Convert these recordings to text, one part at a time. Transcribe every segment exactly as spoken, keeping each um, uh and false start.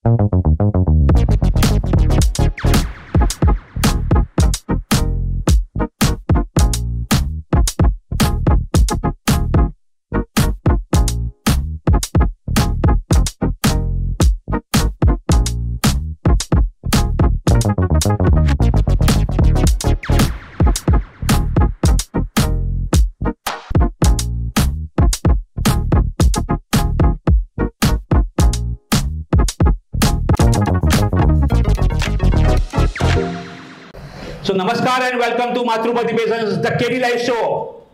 So namaskar and welcome to Mathrupati Patience, the K D Live Show.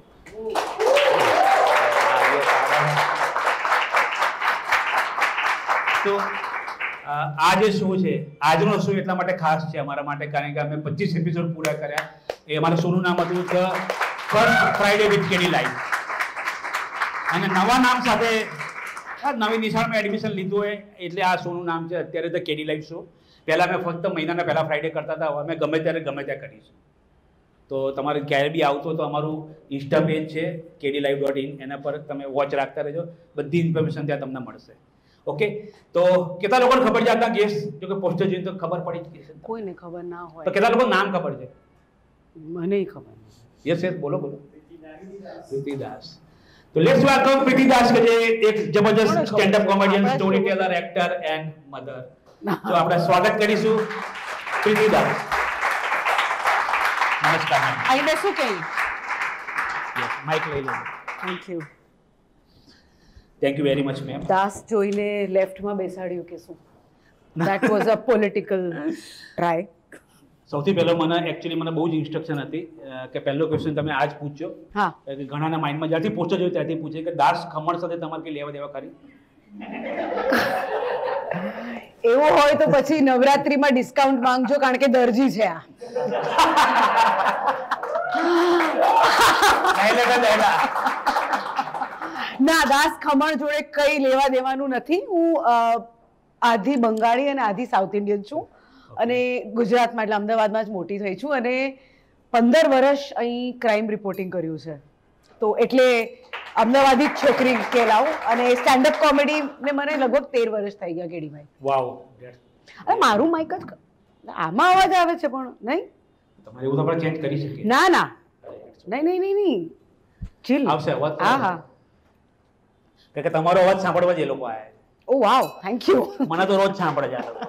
તો આજે show છે, આજનો show એટલા માટે ખાસ છે અમારા માટે કારણ કે અમે પચીસ એપિસોડ પૂરા કર્યા. એ અમારા શોનું નામ હતું first Friday with KD live અને નવા નામ સાથે નવી નિશાળમાં એડમિશન લીધું હોય એટલે આ શોનું નામ છે અત્યારે ધ કેડી લાઈવ શો. પહેલાં અમે ફક્ત મહિનાના પહેલાં ફ્રાઈડે કરતા હતા, અમે ગમે ત્યારે ગમે ત્યાં કરીશું. તો તમારે ક્યારે બી આવતો તો અમારું ઇન્સ્ટા પેજ છે કેડી લાઈવ ડોટ ઇન, એના પર તમે વોચ રાખતા રહેજો, બધી ઇન્ફોર્મેશન ત્યાં તમને મળશે. ઓકે, તો કેટલા લોકોને ખબર છે આપણા ગેસ્ટ? જો કે પોસ્ટર જોઈને તો ખબર પડી જ છે. કોઈને ખબર ના હોય તો કેટલા લોકો નામ ખબર છે? મને ખબર. યસ યસ બોલો બોલો. પ્રીતિ દાસ. તો લેટ્સ વેલકમ પ્રીતિ દાસ કે જે એક જબરદસ્ત stand up comedian, storyteller, actor and mother. તો આપણે સ્વાગત કરીશું પ્રીતિ દાસ. નમસ્કાર. આઈ બેસું કે માઈક લઈ લો. Thank you. Thank you very much ma'am. દાસ જોઈને લેફ્ટમાં બેસાડ્યું કે શું? That was a political try. સૌથી પહેલો મને એકચ્યુઅલી મને બહુ જ ઇન્સ્ટ્રક્શન હતી કે પહેલો ક્વેશ્ચન તમે આજ પૂછજો. હા. ઘણાના માઇન્ડમાં જ્યારથી પોસ્ટર જોયું ત્યારથી પૂછે કે દાસ ખમણ સાથે તમારે કઈ લેવા દેવા ખરી? એવું હોય તો પછી નવરાત્રીમાં ડિસ્કાઉન્ટ માંગજો કારણ કે દરજી છે આ. ના, દાસ ખમણ જોડે કઈ લેવા દેવાનું નથી. હું આધી બંગાળી અને આધી સાઉથ ઇન્ડિયન છું અને ગુજરાતમાં એટલે અમદાવાદમાં જ મોટી થઈ છું અને પંદર વર્ષ અહીં ક્રાઇમ રિપોર્ટિંગ કર્યું છે. તો એટલે અમદાવાદી છોકરી કહેલાવું અને સ્ટેન્ડઅપ કોમેડી ને મને લગભગ તેર વર્ષ થઈ ગયા કેડીભાઈ. વાવ. અરે મારું માઇક જ આમાં અવાજ આવે છે પણ નહીં. તમારે એવું તો આપણે ચેન્જ કરી શકીએ. ના ના નહીં નહીં નહીં નહીં ચીલ આવશે અવાજ. હા હા, કે તમારો અવાજ સાંભળવા જ એ લોકો આયા. Oh wow, thank you. મને તો રોજ સાંભળે છે આ લોકો.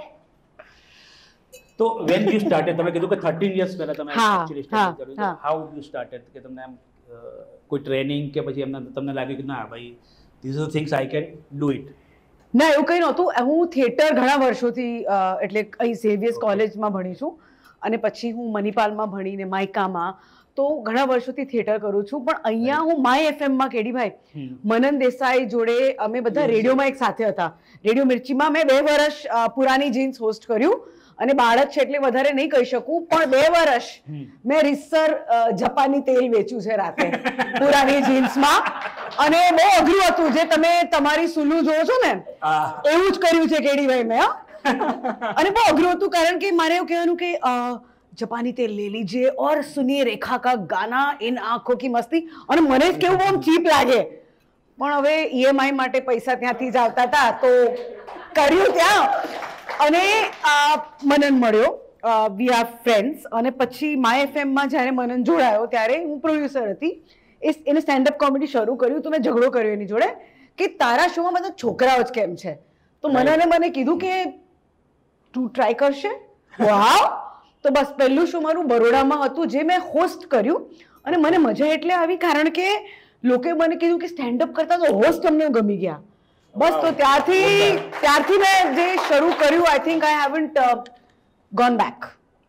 તો when you started, તમે કીધું કે thirteen years પહેલા તમે actually start કર્યું. how you started? કે તમને એમ કોઈ ટ્રેનિંગ કે પછી એમને તમને લાગ્યું કે ના ભાઈ these are things I can do it? ના, એવું કંઈ નહોતું. હું થિયેટર ઘણા વર્ષોથી એટલે અહીં ઝેવિયર્સ કોલેજમાં ભણી છું અને પછી હું મણિપાલમાં ભણીને માયકામાં, તો ઘણા વર્ષોથી થિયેટર કરું છું. પણ અહીંયા હું માય એફએમમાં કેડીભાઈ મનન દેસાઈ જોડે અમે બધા રેડિયોમાં એક સાથે હતા. રેડિયો મિર્ચીમાં મેં બે વર્ષ પુરાની જીન્સ હોસ્ટ કર્યું અને બાળક છે એટલે વધારે નહીં કહી શકું પણ બે વર્ષ મેં રીસર જાપાની તેલ વેચ્યું છે રાતે પુરાની જીન્સમાં અને બહુ અઘરું હતું. જે તમે તમારી સુલું જોવો છો ને એવું જ કર્યું છે કેડીભાઈ મેં. અને બહુ અઘરું હતું કારણ કે મારે એવું કહેવાનું કે जापानी तेल ले लीजिए और सुनिए रेखा का गाना इन आंखों की मस्ती. અને મને જ કેવું બહુ ચીપ લાગે પણ હવે ઈએમઆઈ માટે પૈસા ત્યાંથી જ આવતા હતા તો કર્યું ત્યાં. અને મનન મળ્યો, વી આર ફ્રેન્ડ્સ. અને પછી માય એફએમમાં જ્યારે મનન જોડાયો ત્યારે હું પ્રોડ્યુસર હતી. એ એને સ્ટેન્ડઅપ કોમેડી શરૂ કર્યું તો મેં ઝઘડો કર્યો એની જોડે કે તારા શોમાં બધા છોકરાઓ જ કેમ છે. તો મનને મને કીધું કે તું ટ્રાય કરશે. વાવ. તો બસ પહેલું શો મારું બરોડામાં હતું જે મેં હોસ્ટ કર્યું અને મને મજા એટલે આવી કારણ કે લોકોએ મને કીધું કે સ્ટેન્ડઅપ કરતા તો હોસ્ટ અમને ગમી ગયા. બસ તો ત્યારથી ત્યારથી મેં જે શરૂ કર્યું I think I haven't gone back.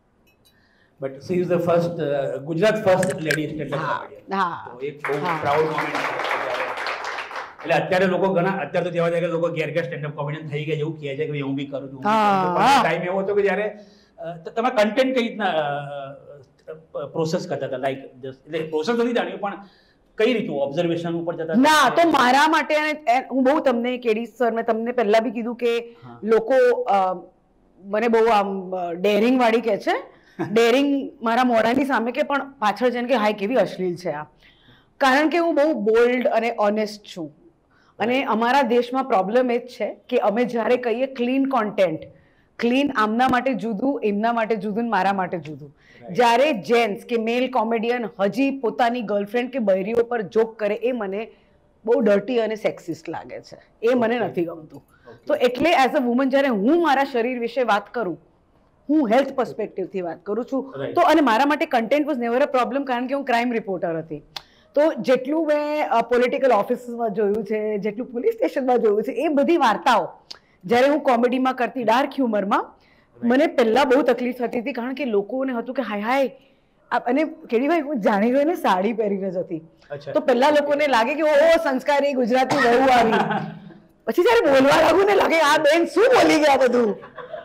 But she is the first Gujarat first lady stand up comedian. હા, તો એક બહુ પ્રાઉડ મોમેન્ટ છે. એટલે અત્યારે લોકો ઘણા અત્યારે તો જેવા જાય કે લોકો ઘેર ઘેર સ્ટેન્ડઅપ કોમેડિયન થઈ ગયા એવું કહે છે કે હું બી કરું છું. ટાઈમ એવો હતો કે જ્યારે તમે કન્ટેન્ટ કઈ રીતના પ્રોસેસ કરતા હતા? લાઈક એટલે પ્રોસેસ નથી જાણ્યું પણ કઈ રીતનું ઓબ્ઝર્વેશન ઉપર જતા? ના, તો મારા માટે હું બહુ તમને કેડી સર મેં તમને પહેલા બી કીધું કે લોકો મને બહુ આમ ડેરિંગ વાળી કે છે. ડેરિંગ મારા મોઢાની સામે કે પણ પાછળ જઈને કે હાય કેવી અશ્લીલ છે આ. કારણ કે હું બહુ બોલ્ડ અને ઓનેસ્ટ છું અને અમારા દેશમાં પ્રોબ્લેમ એ જ છે કે અમે જ્યારે કહીએ ક્લીન કોન્ટેન્ટ, ક્લીન આમના માટે જુદું, એમના માટે જુદું, મારા માટે જુદું. જ્યારે જેન્ટ્સ કે મેલ કોમેડિયન હજી પોતાની ગર્લફ્રેન્ડ કે બૈરીઓ પર જોક કરે એ મને બહુ ડર્ટી અને સેક્સિસ્ટ લાગે છે. એ મને નથી ગમતું. તો એટલે એઝ અ વુમન જ્યારે હું મારા શરીર વિશે વાત કરું, હું હેલ્થ પર્સપેક્ટિવથી વાત કરું છું, તો અને મારા માટે content was never a problem, કારણ કે હું ક્રાઇમ રિપોર્ટર હતી. તો જેટલું મેં પોલિટિકલ ઓફિસમાં જોયું છે, જેટલું પોલીસ સ્ટેશનમાં જોયું છે, એ બધી વાર્તાઓ જ્યારે હું કોમેડીમાં કરતી, ડાર્ક હ્યુમરમાં, મને પહેલાં બહુ તકલીફ થતી હતી, કારણ કે લોકોને હતું કે હાય હાય, અને કેડીભાઈ હું જાણી ગઈને સાડી પહેરીને જ હતી, તો પહેલા લોકોને લાગે કે ઓ સંસ્કારી ગુજરાતી વહુ આવી. પછી જ્યારે બોલવા લાગુ ને લાગે આ બેન શું બોલી ગયા બધું,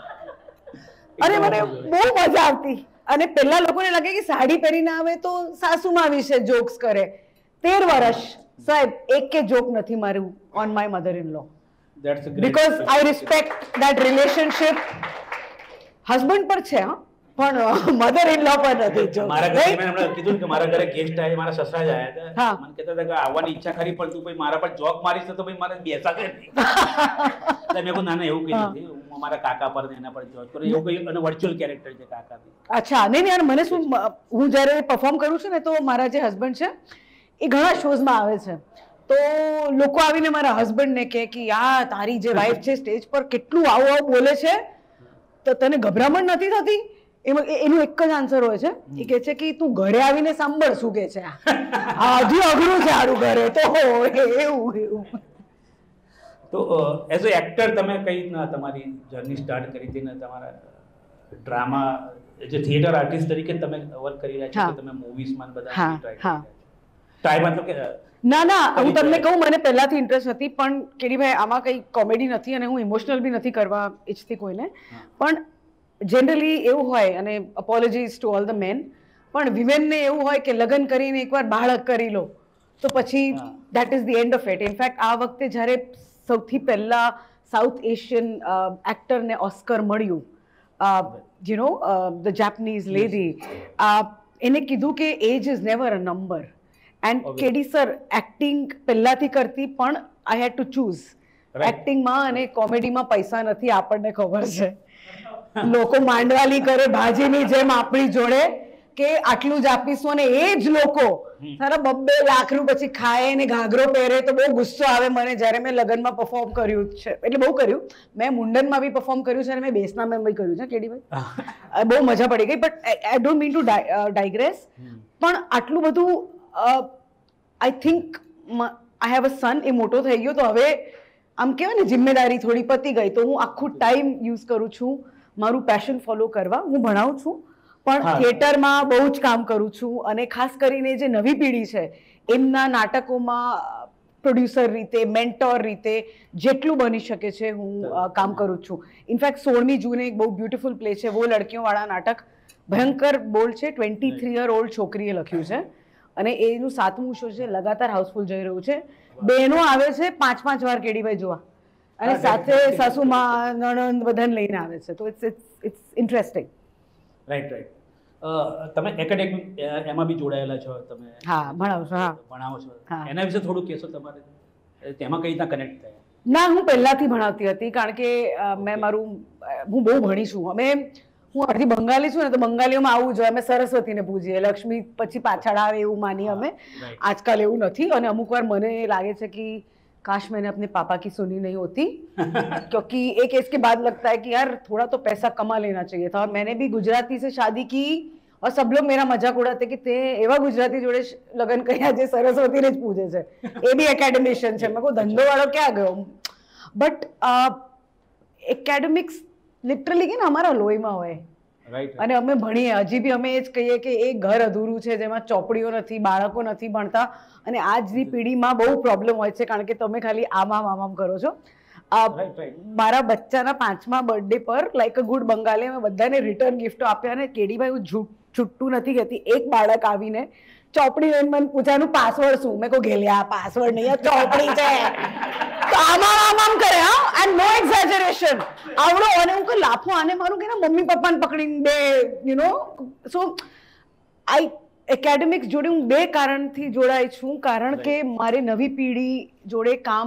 અને મને બહુ મજા આવતી. અને પહેલા લોકોને લાગે કે સાડી પહેરીને આવે તો સાસુમાં વિશે જોક્સ કરે. તેર વર્ષ સાહેબ એક કે જોક નથી મારું on my mother in law, because I respect that relationship. Husband પર છે હા, પણ મધર ઇન લો પર નથી. મારા ઘરે મેં હમણાં કીધું કે મારા ઘરે ગેસ્ટ આવ્યા, મારા સસરા જ આવ્યા હતા, મને કહેતા હતા કે આવવાની ઈચ્છા ખરી, પણ તું ભાઈ મારા પર જોક મારીશ તો ભાઈ મારે બેસાશે નહીં. એટલે મેં કહું ના ના એવું કઈ નથી, હું મારા કાકા પર એના પર જોક કરું, એવું કઈ અને વર્ચ્યુઅલ કેરેક્ટર છે કાકા. અચ્છા, નહીં નહીં, મને શું, હું જ્યારે પરફોર્મ કરું છું ને તો મારા જે હસબન્ડ છે એ ઘણા શોઝમાં આવે છે, તો લોકો આવીને મારા હસબન્ડને કહે કે આ તારી જે વાઈફ છે સ્ટેજ પર કેટલું આવું આવું બોલે છે, તો તને ગભરામણ નથી થતી? એમાં એનું એક જ આન્સર હોય છે, એ કહે છે કે તું ઘરે આવીને સાંભળ શું કહે છે, હજી અઘરું છે આરું ઘરે. તો એવું એવું. તો એઝ અ એક્ટર તમે કઈ રીતના તમારી જર્ની સ્ટાર્ટ કરી હતી ને તમારા ડ્રામા જે થિયેટર આર્ટિસ્ટ તરીકે તમે વર્ક કરી રહ્યા છો, તમે મૂવીઝમાં બધા ટ્રાય મતલબ કે ના ના, હું તમને કહું મને પહેલાથી ઇન્ટરેસ્ટ હતી, પણ કેડીભાઈ આમાં કંઈ કોમેડી નથી અને હું ઇમોશનલ બી નથી કરવા ઈચ્છતી કોઈને, પણ જનરલી એવું હોય, અને apologies to all the men, પણ વિમેનને એવું હોય કે લગ્ન કરીને એકવાર બાળક કરી લો તો પછી that is the end of it. In fact આ વખતે જ્યારે સૌથી પહેલા સાઉથ એશિયન એક્ટરને ઓસ્કર મળ્યું, you know the Japanese lady, એને કીધું કે age is never a number. And KD sir acting પહેલાથી કરતી, પણ આઈ હેડ ટુ ચૂઝ. એક્ટિંગમાં અને કોમેડીમાં પૈસા નથી, આપણને ખબર છે. લોકો માંડવાલી કરે ભાજીની જેમ આપણી જોડે કે આટલું જ આપીશું, અને એ જ લોકો સારા બબ્બે લાખ રૂપિયા પછી ખાય ને ઘાઘરો પહેરે તો બહુ ગુસ્સો આવે મને. જ્યારે મેં લગ્નમાં પરફોર્મ કર્યું છે, એટલે બહુ કર્યું, મેં મુંડનમાં બી પરફોર્મ કર્યું છે અને મેં બેસનામાં બી કર્યું છે કેડીભાઈ, બહુ મજા પડી ગઈ. But I don't mean to digress, પણ આટલું બધું આઈ થિંક આઈ હેવ અ સન, એ મોટો થઈ ગયો તો હવે આમ કહેવાય ને જિમ્મેદારી થોડી પતી ગઈ, તો હું આખું ટાઈમ યુઝ કરું છું મારું પેશન ફોલો કરવા. હું ભણાવું છું, પણ થિયેટરમાં બહુ જ કામ કરું છું, અને ખાસ કરીને જે નવી પેઢી છે એમના નાટકોમાં પ્રોડ્યુસર રીતે, મેન્ટોર રીતે જેટલું બની શકે છે હું કામ કરું છું. ઇનફેક્ટ સોળમી જૂને એક બહુ બ્યુટિફુલ પ્લે છે, વો લડકીઓવાળા નાટક, ભયંકર બોલ છે, ટ્વેન્ટી થ્રી યર ઓલ્ડ છોકરીએ લખ્યું છે, અને એનું સાતમું શો છે, લગાતાર હાઉસફુલ જઈ રહ્યું છે. બહેનો આવે છે પાંચ પાંચ વાર કેડીભાઈ જોવા, અને સાથે સાસુમાં નણંદ બધાને લઈને આવે છે, તો it's it's it's interesting. Right right. તમે એકેડેમિક એમાં બી જોડાયેલા છો, તમે હા ભણાવો છો, હા ભણાવો છો, એના વિશે થોડું કહેશો, તમારે તેમાં કઈ રીતના કનેક્ટ થયા? ના, હું પહેલાથી ભણાવતી હતી, કારણ કે મેં મારું હું બહુ ભણી છું. અમે હું અડધી બંગાળી છું ને, તો બંગાળીઓમાં આવું જોઈએ, અમે સરસ્વતીને પૂજીએ, લક્ષ્મી પછી પાછળ આવે એવું માનીએ અમે. આજકાલ એવું નથી, અને અમુક વાર મને લાગે છે કે काश मैंने अपने पापा की सुनी नहीं होती, क्योंकि एक एज के बाद लगता है कि यार थोड़ा तो पैसा कमा लेना चाहिए था. और मैंने भी गुजराती से शादी की, और सब लोग मेरा मजाक उड़ाते कि ते एवा गुजराती जोड़े लग्न કર્યા જે સરસ્વતીને જ પૂજે છે, એ બી એકેડેમિશિયન છે. મેં કહું ધંધો વાળો ક્યાં ગયો? બટ એકેડેમિક્સ લિટરલી કે ને અમારા લોહીમાં હોય, અને અમે ભણીએ, હજી બી અમે એ જ કહીએ કે એ ઘર અધૂરું છે જેમાં ચોપડીઓ નથી, બાળકો નથી ભણતા. અને આજની પેઢીમાં બહુ પ્રોબ્લેમ હોય છે, કારણ કે તમે ખાલી આમ આમ આમ આમ કરો છો. મારા બચ્ચાના પાંચમા બર્થડે પર લાઈક અ ગુડ બંગાળી અમે બધાને રિટર્ન ગિફ્ટો આપ્યા, અને કેડીભાઈ હું છૂટું નથી કહેતી, એક બાળક આવીને ચોપડી લઈને મને પૂછાનું પાસવર્ડ શું? મેં કહું ઘેલ્યા પાસવર્ડ નહીં, ચોપડી છે. તો આમાં આમ આમ કરે, હા, એન્ડ નો એક્ઝેજરેશન આવડો. અને હું કહું લાફો આને મારું કે મમ્મી પપ્પાને પકડીને બે, you know. So I academics જોડે હું બે કારણથી જોડાઈ છું, કારણ કે મારે નવી પેઢી જોડે કામ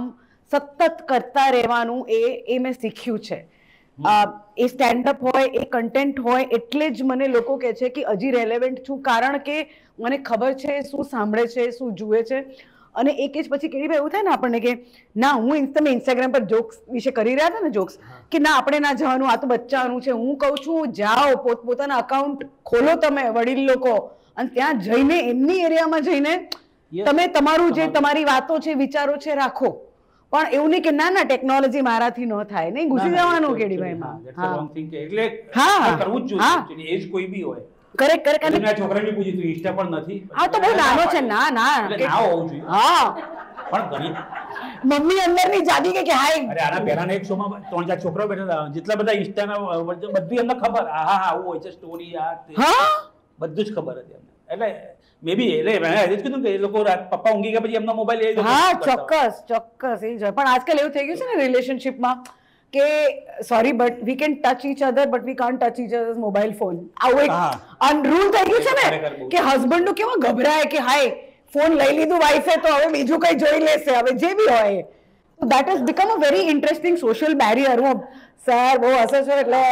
સતત કરતા રહેવાનું એ એ મેં શીખ્યું છે. એ સ્ટેન્ડઅપ હોય, એ કન્ટેન્ટ હોય એટલે જ મને લોકો કહે છે કે હજી રેલેવન્ટ છું, કારણ કે મને ખબર છે શું સાંભળે છે, શું જુએ છે. અને એક જ પછી કેવી ભાઈ એવું થાય ને આપણને કે ના, હું તમે ઇન્સ્ટાગ્રામ પર જોક્સ વિશે કરી રહ્યા હતા ને, જોક્સ કે ના આપણે ના જવાનું, આ તો બચ્ચાનું છે. હું કહું છું જાઓ, પોતપોતાના અકાઉન્ટ ખોલો તમે વડીલ લોકો, અને ત્યાં જઈને એમની એરિયામાં જઈને તમે તમારું જે તમારી વાતો છે, વિચારો છે રાખો. પણ એવું નહીં કે ના ના ટેકનોલોજી મારાથી ન થાય, નહીં ઘૂસી જવાનું કેડીભાઈમાં. એટલે હા કરવું જ જોઈએ, એજ કોઈ બી હોય. Correct correct. અને મેં છોકરાને પૂછ્યું તું ઇન્સ્ટા પણ નથી. હા તો બહુ નાનો છે. ના ના એટલે ના હોવું જોઈએ. હા પણ ઘણી મમ્મી અંદરની જાદી કે કે હાય. અરે આના પહેલાના એક શોમાં ત્રણ ચાર છોકરાઓ બેઠા હતા, જેટલા બધા ઇન્સ્ટાના બધી એમને ખબર, હા હા આવું હોય છે સ્ટોરી, આ હા બધું જ ખબર હતી એમને. એટલે મે બી એટલે મેં આજે જ કીધું કે એ લોકો પપ્પા ઊંઘી ગયા પછી એમનો મોબાઈલ લઈ. હા ચોક્કસ ચોક્કસ એ જ. પણ આજકાલ એવું થઈ ગયું છે ને રિલેશનશિપમાં કે sorry but we can touch each other but we can't touch each other mobile phone. આવું એક અનરૂલ થઈ ગયું છે ને કે હસબન્ડ નું કેવા ગભરાય કે હાય ફોન લઈ લીધું વાઈફે તો હવે બીજું કઈ જોઈ લેશે, હવે જે બી હોય. That is become a very interesting social barrier. હું સર બહુ હસે છે એટલે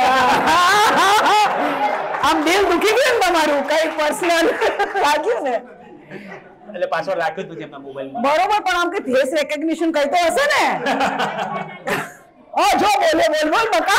આમ દિલ દુખી ગયું ને તમારું કઈ પર્સનલ લાગ્યું ને એટલે પાછળ રાખ્યું તું એમના મોબાઈલમાં. બરોબર, પણ આમ કે ફેસ રેકગ્નિશન કઈ તો હશે ને. ઓ જો બોલે બોલ બોલ બકા.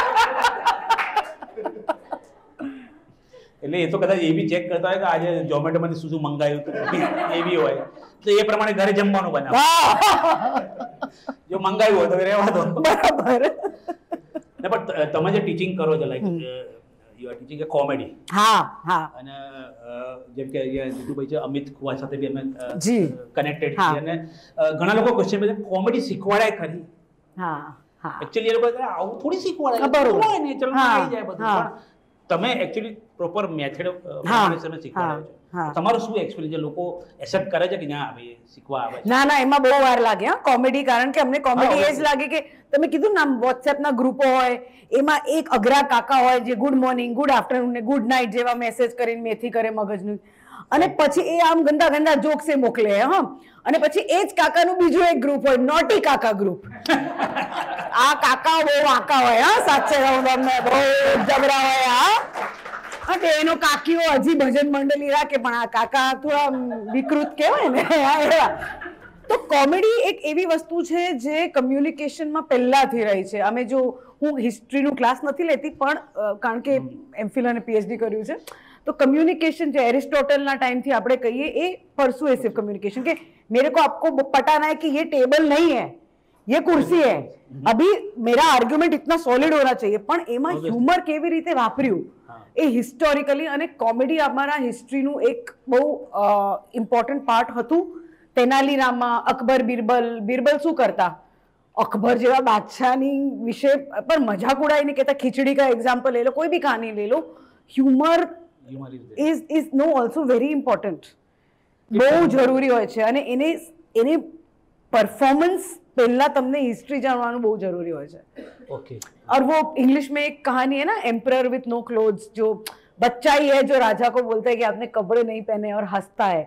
એટલે એ તો કદાચ એ બી ચેક કરતા હોય કે આજે ઝોમેટો માંથી શું શું મંગાવ્યું હતું, એ બી હોય તો એ પ્રમાણે ઘરે જમવાનું બનાવે. જો મંગાવ્યું હોય તો રહેવા દો. બરાબર. ને પણ તમે જે ટીચિંગ કરો છો, like you are teaching a comedy. હા હા. અને જેમ કે જીતુભાઈ છે, અમિત કુવા સાથે બી અમે જી કનેક્ટેડ છીએ, અને ઘણા લોકો ક્વેશ્ચન પૂછે કોમેડી શીખવાડાય ખરી? હા હા. એક્ચ્યુઅલી એ લોકો આવું થોડી શીખવાડાય, બરોબર હોય ને ચલો આવી જાય બધું. પણ તમે એક્ચ્યુઅલી પ્રોપર મેથડ પ્રમાણે શીખવાડો છો. તમારું શું એક્સપિરિયન્સ છે? લોકો એક્સેપ્ટ કરે છે કે ના ભાઈ શીખવા આવે છે? ના ના, એમાં બહુ વાર લાગે હા કોમેડી. કારણ કે અમને કોમેડી એ જ લાગે કે તમે કીધું ને વોટ્સએપ ના ગ્રુપો હોય, એમાં એક અઘરા કાકા હોય જે ગુડ મોર્નિંગ, ગુડ આફ્ટરનૂન ને ગુડ નાઇટ જેવા મેસેજ કરીને મેથી કરે મગજનું, અને પછી એ આમ ગંદા ગંદા જોક્સ એ મોકલે. હા, અને પછી એ જ કાકાનું બીજું એક ગ્રુપ હોય, નોટી કાકા ગ્રુપ. આ કાકા બહુ વાંકા હોય, હા સાચે કહું તમને, બહુ જબરા હોય. હા, અને એનો કાકીઓ હજી ભજન મંડળી રાખે, પણ આ કાકા થોડા વિકૃત કહેવાય ને. તો કોમેડી એક એવી વસ્તુ છે જે કમ્યુનિકેશનમાં પહેલાથી રહી છે. અમે જો હું હિસ્ટ્રીનું ક્લાસ નથી લેતી, પણ કારણ કે એમફિલ અને પીએચડી કર્યું છે, તો કમ્युनिकेशन जो एरिस्टोटल ना टाइम थी આપણે કહીએ એ परसुएसिव कम्युनिकेशन કે मेरे को आपको पटाना है कि ये टेबल नहीं है, ये कुर्सी है, अभी मेरा आर्ग्युमेंट इतना सॉलिड होना चाहिए. પણ એમાં હ્યુમર કેવી રીતે વાપર્યું એ હિસ્ટોરિકલી, અને કોમેડી અમારા હિસ્ટ્રીનું એક બહુ ઇમ્પોર્ટન્ટ પાર્ટ હતું. તેનાલી રામા, અકબર, બિરબલ. બિરબલ શું કરતા? અકબર જેવા બાદશાહની વિશે પર મજાક ઉડાવીને કહેતા. ખીચડી કા એક્ઝામ્પલ ले लो, कोई भी कहानी ले लो, humour is is no also very important. બહુ જરૂરી હોય છે, અને એને એની પરફોર્મન્સ પહેલા તમને હિસ્ટ્રી જાણવાનું બહુ જરૂરી હોય છે. ओके. और वो इंग्लिश में एक कहानी है ना, एम्परर विथ नो क्लोथ्स, जो बच्चा ही है जो राजा को बोलता है कि आपने कपड़े नहीं पहने और हंसता है.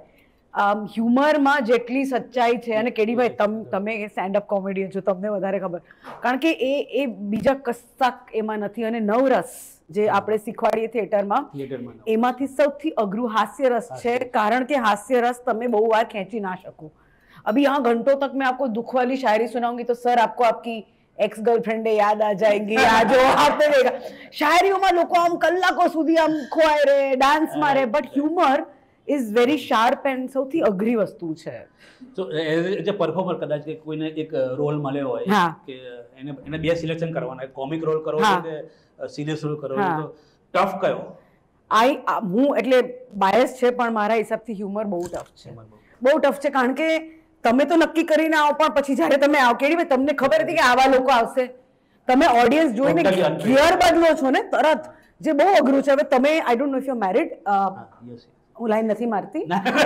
હ્યુમરમાં જેટલી સચ્ચાઈ છે, અને કેડીભાઈ તમ તમે સ્ટેન્ડઅપ કોમેડિયન છો, તમને વધારે ખબર, કારણ કે એ એ બીજા કશાક એમાં નથી. અને નવરસ જે આપણે શીખવાડીએ થિયેટરમાં, એમાંથી સૌથી અઘરું હાસ્યરસ છે, કારણ કે હાસ્યરસ તમે બહુ વાર ખેંચી ના શકો. अभी यहाँ घंटों तक मैं आपको दुख वाली शायरी सुनाऊंगी तो सर आपको आपकी एक्स गर्लफ्रेंड याद आ जाएंगी. आ जो आपने देखा शायरीઓમાં લોકો આમ કલાકો સુધી આમ ખોવાય રહે, ડાન્સ મારે, but humour is very sharp and સૌથી અઘરી વસ્તુ છે. તો એઝ અ પરફોર્મર કદાચ કે કોઈને એક રોલ મળ્યો હોય કે એને એને બે સિલેક્શન કરવાના, કોમિક રોલ કરવો છે કે સિરિયસ રોલ કરવો છે, તો ટફ કયો? આઈ હું એટલે બાયસ છે, પણ મારા હિસાબથી હ્યુમર બહુ ટફ છે. બહુ ટફ છે, કારણ કે તમે તો નક્કી કરીને આવો, પણ પછી જ્યારે તમે આવો, કેડી તમને ખબર હતી કે આવા લોકો આવશે, તમે ઓડિયન્સ જોઈને ગિયર બદલો છો ને તરત, જે બહુ અઘરું છે. હવે તમે I don't know if you married, હું લાઈન નથી મારતી,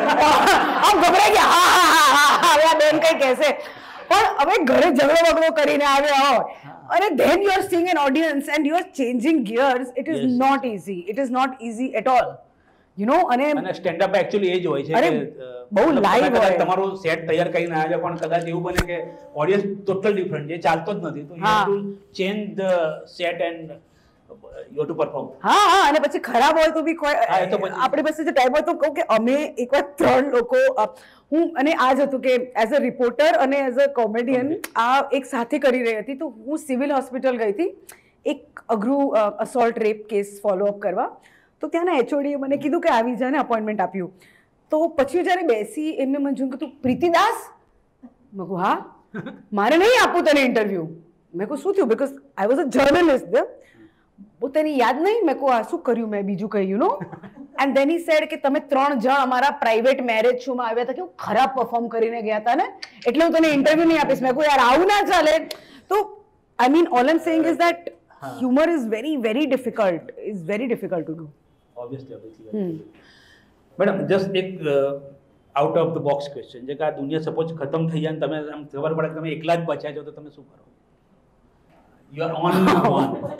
આમ ગભરાઈ ગયા, હા હા હા હા હવે આ બેન કઈ કહેશે, પણ હવે ઘરે ઝઘડો બગડો કરીને આવ્યા હોય, અને then you are seeing an audience and you are changing gears, it is not easy, it is not easy at all. You know અને અને સ્ટેન્ડ અપ એકચ્યુઅલી એ જ હોય છે અરે, કે બહુ મતલબ live તમે કદાચ હોય. તમારું સેટ તૈયાર કરીને આવ્યા પણ કદાચ એવું બને કે ઓડિયન્સ ટોટલ ડિફરન્ટ છે, ચાલતો જ નથી, તો યુ હા. Have to change the set and you to perform. હા હા અને પછી ખરાબ હોય તો બી કોઈ હા, એ તો પછી- આપણી પાસે જે ટાઈમ હોય તો કહું કે અમે એકવાર ત્રણ લોકો અ, હું અને આ જ હતું કે એઝ અ રિપોર્ટર અને એઝ અ કોમેડિયન આ એક સાથે કરી રહી હતી, તો હું સિવિલ હોસ્પિટલ ગઈ હતી એક અઘરું અસોલ્ટ રેપ કેસ ફોલોઅપ કરવા, તો ત્યાંના એચઓડીએ મને કીધું કે આવી જાય ને અપોઇન્ટમેન્ટ આપ્યું, તો પછી જ્યારે બેસી એમને મને જોયું કે તું પ્રીતિ દાસ, મેં કહું હા, મારે નહીં આપવું તને ઇન્ટરવ્યુ. મેં કહું શું થયું, because I was a journalist. પોતાની યાદ નહીં. મેં કહું આ શું કર્યું મેં બીજું કહ્યું no and then he said કે તમે ત્રણ જણ અમારા પ્રાઇવેટ મેરેજ શોમાં આવ્યા હતા, કેવું ખરાબ પરફોર્મ કરીને ગયા હતા ને, એટલે હું તને ઇન્ટરવ્યુ નહીં આપીશ. મેં કહું યાર આવું ના ચાલે. તો I mean all I am saying is that humour is very very difficult is very difficult to do. Obviously obviously madam just એક out of the box question છે કે આ દુનિયા સપોઝ ખતમ થઈ જાય ને તમે આમ ખબર પડે કે તમે એકલા જ બચ્યા છો, તો તમે શું કરો? You are on one.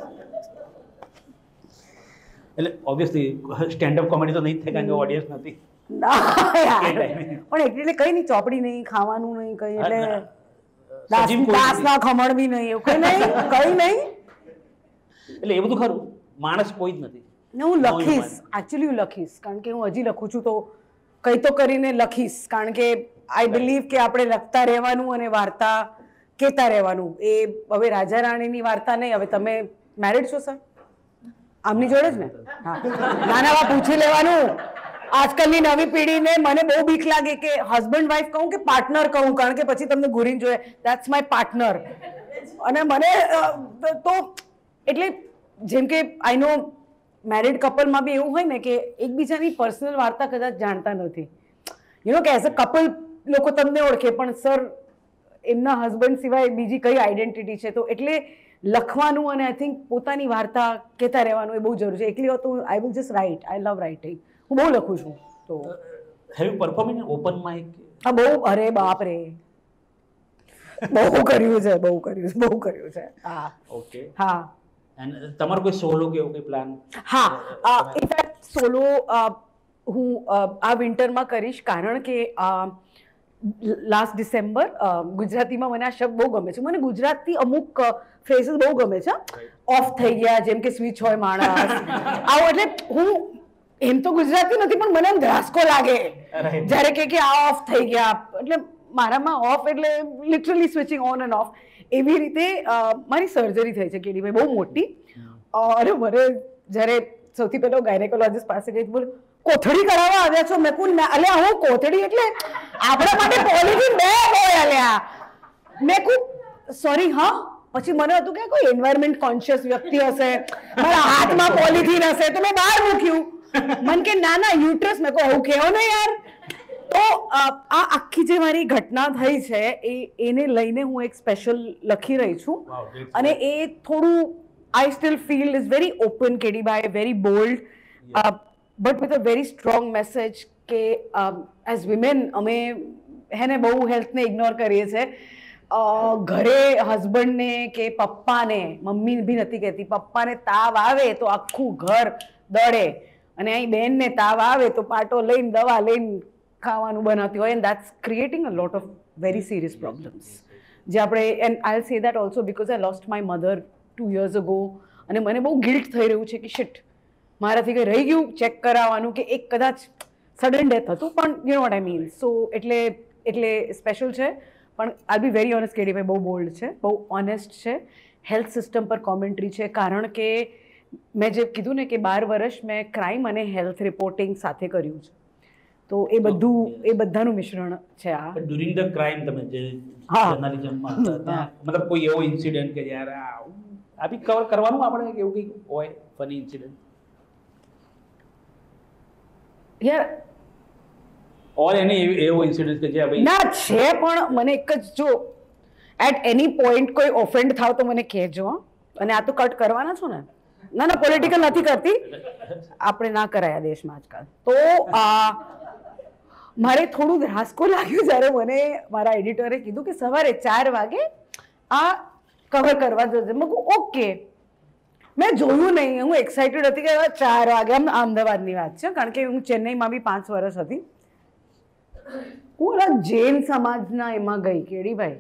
એટલે ઓબ્વિયસલી સ્ટેન્ડ અપ કોમેડી તો નહીં જ થાય કારણ કે ઓડિયન્સ નથી. ના યાર પણ એટલે કઈ નહીં, ચોપડી નહીં, ખાવાનું નહીં, કઈ એટલે સજીવ કોઈ દાસના ખમણ બી નહીં, એવું કઈ નહીં, કઈ નહીં. એટલે એ બધું ખરું, માણસ કોઈ જ નથી. ને હું લખીશ, એકચ્યુઅલી હું લખીશ, કારણ કે હું હજી લખું છું, તો કંઈ તો કરીને લખીશ, કારણ કે આઈ બિલીવ કે આપણે લખતા રહેવાનું અને વાર્તા કહેતા રહેવાનું. એ હવે રાજા રાણીની વાર્તા નહીં. હવે તમે મેરિડ છો સર? આમની જોડે જ ને? હા, નાના વા પૂછી લેવાનું. આજકાલની નવી પેઢીને મને બહુ બીક લાગે કે હસબન્ડ વાઈફ કહું કે પાર્ટનર કહું, કારણ કે પછી તમને ઘૂરીને જોઈએ દેટ્સ માય પાર્ટનર. અને મને તો એટલે જેમ કે આઈ નો મેરિડ કપલમાં બી એવું હોય ને કે એકબીજાની પર્સનલ વાર્તા કદાચ જાણતા નથી. યુ નો કે એઝ અ કપલ લોકો તમને ઓળખે, પણ સર એમના હસબન્ડ સિવાય બીજી કઈ આઈડેન્ટિટી છે, તો એટલે લખવાનું અને આઈ થિંક પોતાની વાર્તા કહેતા રહેવાનું એ બહુ જરૂરી છે. એકલી હોત તો I will just write. I love writing. હું બહુ લખું છું. તો have you perform in open mic? હા બહુ. અરે બાપ રે, બહુ કર્યું છે, બહુ કર્યું છે, બહુ કર્યું છે. હા ઓકે. હા. એન્ડ તમારો કોઈ સોલો કે એવું કોઈ પ્લાન? હા, ઇનફેક્ટ સોલો હું આ વિન્ટરમાં કરીશ, કારણ કે લાસ્ટ ડિસેમ્બર ગુજરાતીમાં મને આ શબ્દ બહુ ગમે છે. મને ગુજરાતી અમુક ફ્રેઝીસ બહુ ગમે છે. ઓફ થઈ ગયા, જેમ કે સ્વિચ હોય માણસ, આવું. એટલે હું એમ તો ગુજરાતી નથી, પણ મને એમ ધ્રાસકો લાગે જ્યારે કે આ ઓફ થઈ ગયા. એટલે મારામાં ઓફ એટલે literally switching on and off. એવી રીતે મારી સર્જરી થઈ છે કેડીભાઈ, બહુ મોટી. અને મને જ્યારે સૌથી પહેલો ગાયનેકોલોજીસ્ટ પાસે ગઈ, બોલ કોથળી કરાવવા આવ્યા છો? મેં કહું અલ્યા હું કોથળી એટલે આપણા માટે પોલિથીન બેગ હોય અલ્યા. મેં કહું સોરી. હા. પછી મને હતું કે કોઈ એન્વાયરમેન્ટ કોન્શિયસ વ્યક્તિ હશે, મારા હાથમાં પોલિથીન હશે, તો મેં બહાર મૂક્યું. મને કે ના ના યુટ્રસ. મેં કહું એવું કહેવો ને યાર. તો આ આખી જે મારી ઘટના થઈ છે એ એને લઈને હું એક સ્પેશિયલ લખી રહી છું. અને એ થોડું I still feel is very open કેડીભાઈ, very bold, but with a very strong message કે એઝ વિમેન અમે હે ને બહુ હેલ્થને ઇગ્નોર કરીએ છીએ. ઘરે હસબન્ડને કે પપ્પાને, મમ્મી બી નથી કહેતી, પપ્પાને તાવ આવે તો આખું ઘર દળે, અને અહીં બેનને તાવ આવે તો પાટો લઈને દવા લઈને ખાવાનું બનાવતી હોય. And that's creating a lot of very serious problems. જે આપણે and I say that also because I lost my mother two years ago, અને મને બહુ ગિલ્ટ થઈ રહ્યું છે કે શિટ મારાથી કંઈ રહી ગયું ચેક કરાવવાનું, કે એક કદાચ સડન ડેથ હતું, પણ you know what I mean. So એટલે એટલે સ્પેશિયલ છે. પણ આઈ બી વેરી ઓનેસ્ટ કેડીભાઈ, બહુ બોલ્ડ છે, બહુ ઓનેસ્ટ છે. હેલ્થ સિસ્ટમ પર કોમેન્ટ્રી છે, કારણ કે મેં જે કીધું ને કે બાર વર્ષ મેં ક્રાઇમ અને હેલ્થ રિપોર્ટિંગ સાથે કર્યું છે, તો એ બધું એ બધાનું મિશ્રણ છે આ. ડ્યુરિંગ ધ ક્રાઇમ તમે જે જર્નલિઝમમાં હતા, મતલબ કોઈ એવો ઇન્સિડન્ટ કે યાર આ બી કવર કરવાનું આપણે, એવું કંઈક હોય ફની ઇન્સિડન્ટ? યાર ઓર એની એવો ઇન્સિડન્ટ કે જે ભાઈ ના છે, પણ મને એક જ, જો એટ એની પોઈન્ટ કોઈ ઓફેન્ડ થાવ તો મને કહેજો. અને આ તો કટ કરવાના છો ને? ના ના, પોલિટિકલ નથી કરતી, આપણે ના કરાય આ દેશમાં આજકાલ. તો મારે થોડું ધ્રાસકો લાગ્યું જ્યારે મને મારા એડિટરે કીધું કે સવારે ચાર વાગે આ કવર કરવા જશે. મેં કહું ઓકે. મેં જોયું નહીં, હું એક્સાઇટેડ હતી કે ચાર વાગે, આમ અમદાવાદની વાત છે કારણ કે હું ચેન્નઈમાં બી પાંચ વર્ષ હતી. હું ઓલા જૈન સમાજના એમાં ગઈ કેડીભાઈ,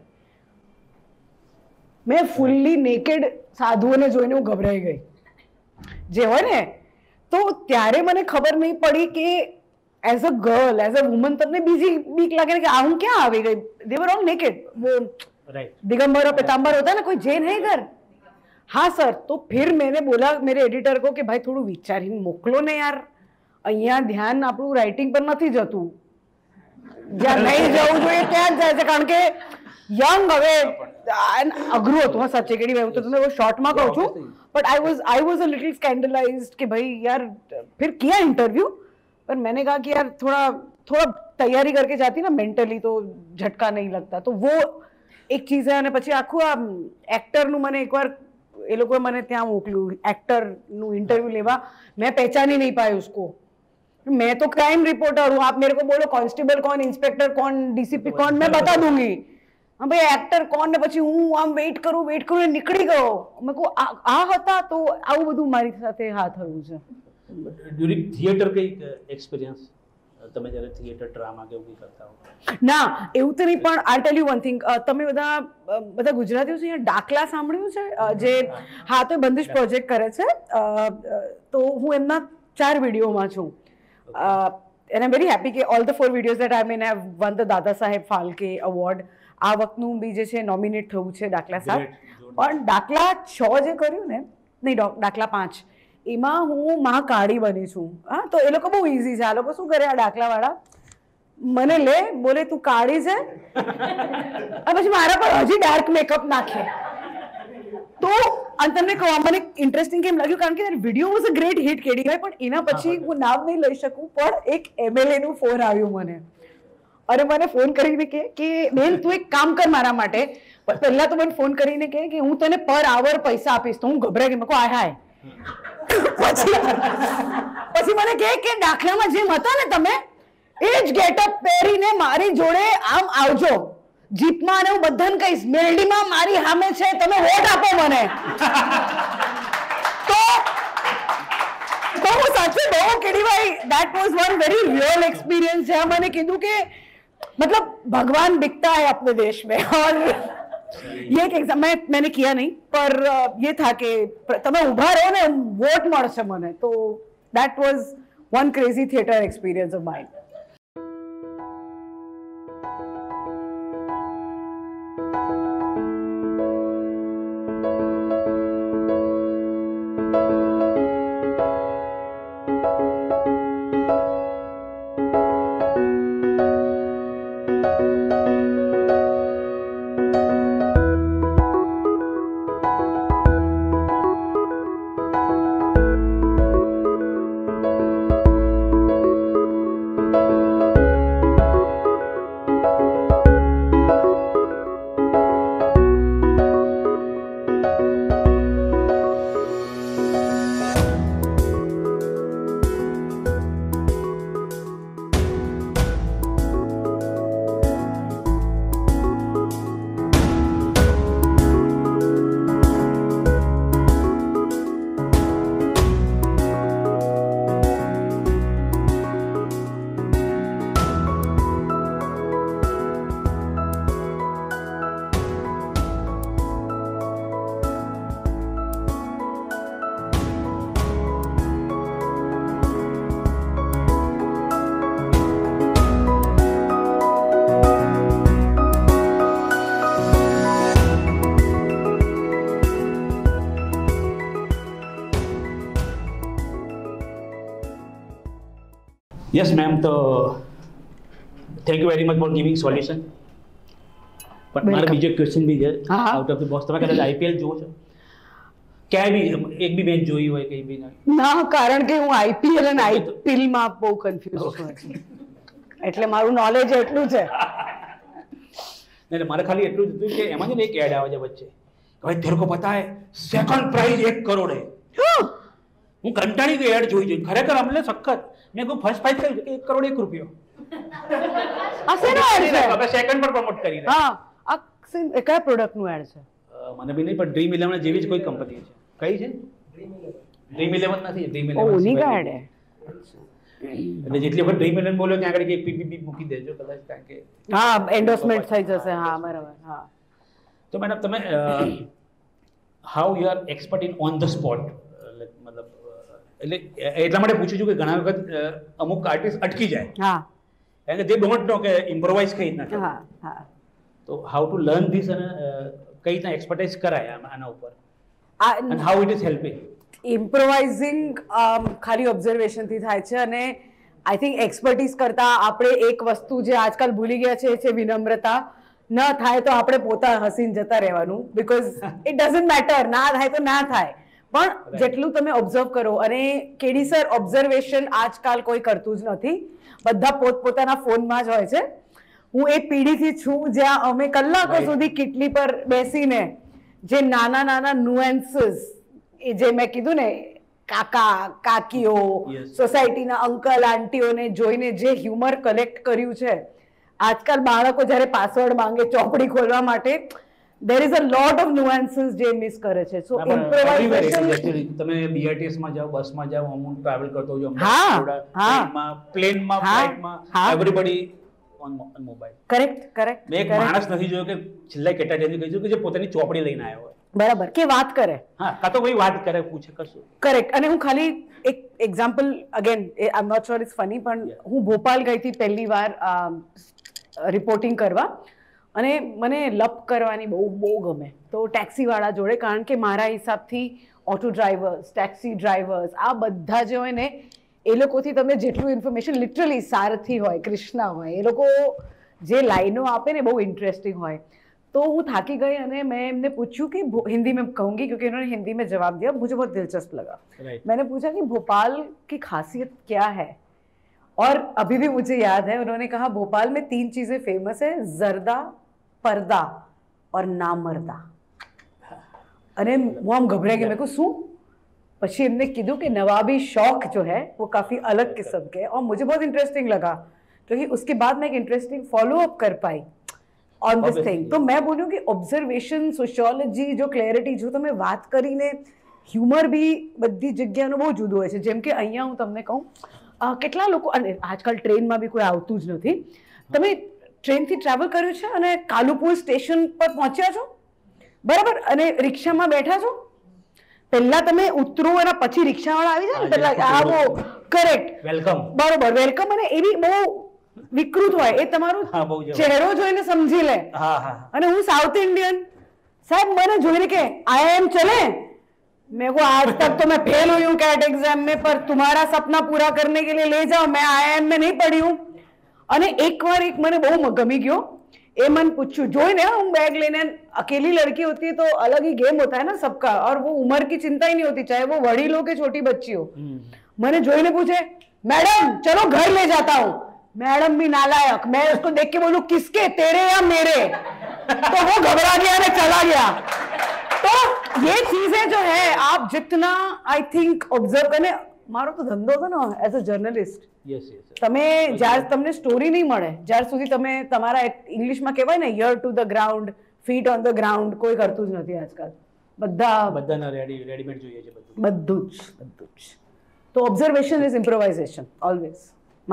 મેં ફૂલ્લી નેકેડ સાધુઓને જોઈને હું ગભરાઈ ગઈ જે હોય ને. તો ત્યારે મને ખબર નહીં પડી કે as a girl, as a woman તમને બીજી બીક લાગે કે આ હું ક્યાં આવી ગઈ. દે વર ઓલ નેકેડ, वो दिगंबर और पीताम्बर होता है ना, कोई जैन है इधर? हाँ सर. तो फिर मैंने बोला मेरे एडिटर को कि भाई થોડું વિચારીને મોકલો ને યાર, અહીંયા ધ્યાન આપણું રાઇટિંગ પર નથી જતું, જ્યાં નહીં જવું જોઈએ ત્યાં જ જાય છે કારણ કે યંગ હવે અઘરું હતું. હા સાચે કેડી હું તો તમને શોર્ટમાં કહું છું, but I was I was a little scandalised कि भाई यार. फिर किया इंटरव्यू, पर मैंने कहा कि यार थोड़ा थोड़ा तैयारी करके जाती ना मेंटली तो झटका नहीं लगता. तो वो एक चीज है. અને પછી આખું આ એક્ટરનું મને એકવાર એ લોકોએ મને ત્યાં મોકલ્યું एक्टर इंटरव्यू लेवा, मैं पहचान ही नहीं पाई उसको. मैं तो क्राइम रिपोर्टर हूँ, आप मेरे को बोलो कांस्टेबल कौन, इंस्पेक्टर कौन, डीसीपी कौन, मैं बता दूंगी. हाँ भाई एक्टर कौन ने પછી હું આમ વેઇટ કરું વેઇટ કરું ને નીકળી ગયો. મેં કહું આ હતા. તો આવું બધું મારી સાથે હા થયું છે. ડ્યુરિંગ થિયેટર કઈ એક્સપિરિયન્સ તમે જ્યારે થિયેટર ડ્રામા કે એવું કરતા હો? ના એવું તો નહીં, પણ I tell you one thing. તમે બધા બધા ગુજરાતીઓ છે અહીંયા ડાકલા સાંભળ્યું છે? જે હા તો બંદિશ પ્રોજેક્ટ કરે છે, તો હું એમના ચાર વિડીયોમાં છું. એન્ડ આઈ વેરી હેપી કે all the four videos that I mean have won the Dadasaheb Phalke award. આ વખતનું બી જે છે નોમિનેટ થયું છે ડાકલા સાત. પણ ડાકલા છ જે કર્યું ને, નહીં ડાકલા પાંચ, એમાં હું મહાકાળી બની છું. હા તો એ લોકો બહુ ઇઝી છે. આ લોકો શું કરે, આ ડાકલાવાળા મને લે, બોલે તું કાળી છે, પછી મારા પર હજી ડાર્ક મેકઅપ નાખે. તો અને તમને કહું મને ઇન્ટરેસ્ટિંગ કેમ લાગ્યું કારણ કે video was a great hit KD ભાઈ. પણ એના પછી હું નામ નહીં લઈ શકું, પણ એક એમએલએ નું ફોન આવ્યું મને, અને મને ફોન કરીને કે કે બેન તું એક કામ કર મારા માટે. પણ પહેલા તો મને ફોન કરીને કે કે હું તને પર આવર પૈસા આપીશ. તો હું ગભરાઈ ગઈ, મેં કહું હાય હાય. પછી પછી મને કહે કે દાખલામાં જેમ હતા ને તમે એ જ ગેટઅપ પહેરીને મારી જોડે આમ આવજો જીપમાં, અને હું બધાને કહીશ મેલડીમાં મારી સામે છે, તમે વોટ આપો મને. તો તો હું સાચે બહુ કેડી ભાઈ, that was one very real experience. है मैंने કીધું કે मतलब भगवान बिकता है अपने देश में. और ये एक एग्जाम मैं मैंने किया नहीं, पर ये था कि તમે ઉભા રહો ને વોટ મળશે મને. તો that was one crazy theatre experience of mine. Yes ma'am, તો thank you very much for giving solution. પણ મારો બીજો ક્વેશ્ચન બી છે આઉટ ઓફ ધ બોક્સ. તમે કદાચ આઈપીએલ જુઓ છો? ક્યાંય બી એક બી મેચ જોઈ હોય કઈ બી? ના, કારણ કે હું આઈપીએલ અને આઈપીએલ માં બહુ કન્ફ્યુઝ છું, એટલે મારું નોલેજ એટલું છે. નહીં, મારે ખાલી એટલું જ હતું કે એમાં છે ને એક એડ આવે છે વચ્ચે, હવે તેરે કો પતા હે સેકન્ડ પ્રાઇઝ એક કરોડ હે. હું કંટાળી ગયો એડ જોઈ જોઈ, ખરેખર અમને સખત. મેં કહું ફર્સ્ટ પ્રાઇઝ કઈ કે એક કરોડ એક રૂપિયો. આ શેનો એડ છે? હવે સેકન્ડ પર પ્રમોટ કરી રહ્યા. હા, આ કયા પ્રોડક્ટ નું એડ છે? મને બી નહીં, પણ ડ્રીમ ઇલેવન જેવી જ કોઈ કંપની છે. કઈ છે? ડ્રીમ ઇલેવન નથી, ડ્રીમ ઓ ઇલેવન ઉની કાર્ડ હે. એટલે જેટલી વખત ડ્રીમ ઇલેવન બોલ્યો ત્યાં આગળ એક પીપીપી મૂકી દેજો કદાચ, કારણ કે હા એન્ડોર્સમેન્ટ થઈ જશે. હા બરાબર. હા તો મેડમ તમે how you are expert in on the spot, મતલબ એટલે એટલા માટે પૂછું છું કે ઘણા વખત અ, અમુક આર્ટિસ્ટ અટકી જાય, હા કારણ કે દે ડોન્ટ નો કે ઇમ્પ્રોવાઇઝ કઈ રીતના હા થાય. હા. તો હાઉ ટુ લર્ન ધીસ અને અ, કઈ રીતના એક્સપર્ટાઇઝ કરાય આમ- આના ઉપર, આ અને how it is helping. Improvising ખાલી ઓબ્ઝર્વેશનથી થાય છે, અને આઈ થિંક એક્સપર્ટીઝ કરતાં આપણે એક વસ્તુ જે આજકાલ ભૂલી ગયા છે એ છે વિનમ્રતા. ન થાય તો આપણે પોતા હસીને જતા રહેવાનું, બિકોઝ ઇટ ડઝન્ટ મેટર. ના થાય તો ના થાય, પણ જેટલું તમે ઓબ્ઝર્વ કરો. અને કેડી સર, ઓબ્ઝર્વેશન આજકાલ કોઈ કરતું જ નથી, બધા પોતપોતાના ફોનમાં જ હોય છે. હું એક પેઢીથી છું જ્યાં અમે કલાકો Right. સુધી કિટલી પર બેસીને જે નાના નાના નુએન્સીસ, એ જે મેં કીધું ને, કાકા કાકીઓ, Yes. સોસાયટીના અંકલ આંટીઓને જોઈને જે હ્યુમર કલેક્ટ કર્યું છે. આજકાલ બાળકો જ્યારે પાસવર્ડ માંગે ચોપડી ખોલવા માટે, there is a lot of nuances જે મિસ કરે છે. સો ઇમ્પ્રોવાઇઝેશન. તમે બીઆરટીએસ માં જાઓ, બસમાં જાઓ, હું ટ્રાવેલ કરતો હોઉં, હા, હા. પ્લેનમાં, હા, ફ્લાઇટમાં, હા. Everybody on mobile. Correct correct મેં એક માણસ નથી જોયો કે છેલ્લા કેટલા ટાઈમથી કહ્યું કે જે પોતાની ચોપડી લઈને આવ્યો હોય. બરાબર, કે વાત કરે. હા, કાં તો કોઈ વાત કરે, પૂછે, કશું. કરેક્ટ. અને હું ખાલી એક example, again I am not sure it's funny, પણ Yeah. હું ભોપાલ ગઈ હતી પહેલી વાર રિપોર્ટિંગ કરવા, અને મને લપ કરવાની બહુ બહુ ગમે. તો ટેક્સીવાળા જોડે, કારણ કે મારા હિસાબથી ઓટો ડ્રાઈવર્સ, ટેક્સી ડ્રાઈવર્સ, આ બધા જે હોય ને, એ લોકોથી તમે જેટલું ઇન્ફોર્મેશન, લિટરલી સારથી હોય, કૃષ્ણા હોય, એ લોકો જે લાઈનો આપે ને બહુ ઇન્ટરેસ્ટિંગ હોય. तो वो थाकी गई અને मैं એમને પૂછ્યું कि भो- हिंदी में कहूंगी क्योंकि इन्होंने हिंदी में जवाब दिया, मुझे बहुत दिलचस्प लगा. Right. मैंने पूछा कि भोपाल की खासियत क्या है, और अभी भी मुझे याद है उन्होंने कहा भोपाल में तीन चीजें फेमस है, जरदा, पर्दा और नामर्दा. અને હું આમ ગભરાઈ ગઈ, મેં કહ્યું શું? પછી એમને કીધું कि नवाबी शौक जो है वो काफी अलग किस्म के है, और मुझे बहुत इंटरेस्टिंग लगा, क्योंकि उसके बाद मैं एक इंटरेस्टिंग फॉलो अप कर पाई ऑन दिस थिंग. तो मैं बोलूँ कि ऑब्ઝર્વેશન, સોશિયોલોજી, જો ક્લેરિટી, જો તમે વાત કરીને, હ્યુમર બી બધી જગ્યાનું બહુ જુદું હોય છે. જેમ કે અહીંયા હું તમને કહું, અ, કેટલા લોકો, અને આજકાલ ટ્રેનમાં બી કોઈ આવતું જ નથી, તમે ટ્રેનથી ટ્રાવેલ કર્યું છે અને કાલુપુર સ્ટેશન પર પહોંચ્યા છો, બરાબર, અને રિક્ષામાં બેઠા છો, પહેલા તમે ઉતરો અને પછી રિક્ષાવાળા આવી જાય ને, પહેલા આવો, કરેક્ટ, વેલકમ. બરોબર, વેલકમ. અને એ બી બહુ વિકૃત હોય, એ તમારું હા, બહુ જ. ચહેરો જોઈને સમજી લે. હા, હા. અને હું સાउथ इंडियन, साहब मैंने જોઈને કે आई एम चले, मेरे को आज तक तो मैं फेल हुई हूँ कैट एग्जाम में, पर तुम्हारा सपना पूरा करने के लिए ले जाओ, मैं आई एम में नहीं पढ़ी हूँ. અને એક વાર એક મને બહુ ગમી ગયો, એ મને પૂછ્યું જોઈને, હું બેગ લેને, अकेली लड़की होती है तो अलग ही गेम होता है ना सबका, और वो उम्र की चिंता ही नहीं होती, चाहे वो वडील हो के छोटी बच्ची हो. मैंने જોઈને पूछे, मैडम चलो घर ले जाता हूँ. मैडम भी नालायक, मैं उसको देख के बोलूं किसके, तेरे या मेरे, तो वो घबरा गया ने चला गया. तो ये चीजें जो है, आप जितना आई थिंक ऑब्जर्व करने, મારો તો ધંધો હતો ને as a journalist, yes yes. તમે જ્યારે તમને સ્ટોરી નહીં મળે, જ્યાર સુધી તમે તમારા ઇંગ્લિશમાં કહેવાય ને ear to the ground, feet on the ground, કોઈ કરતું જ નથી આજકાલ. બધા બધાના રેડી રેડીમેડ જોઈએ છે બધું. બધું જ બધું જ. તો observation is improvisation always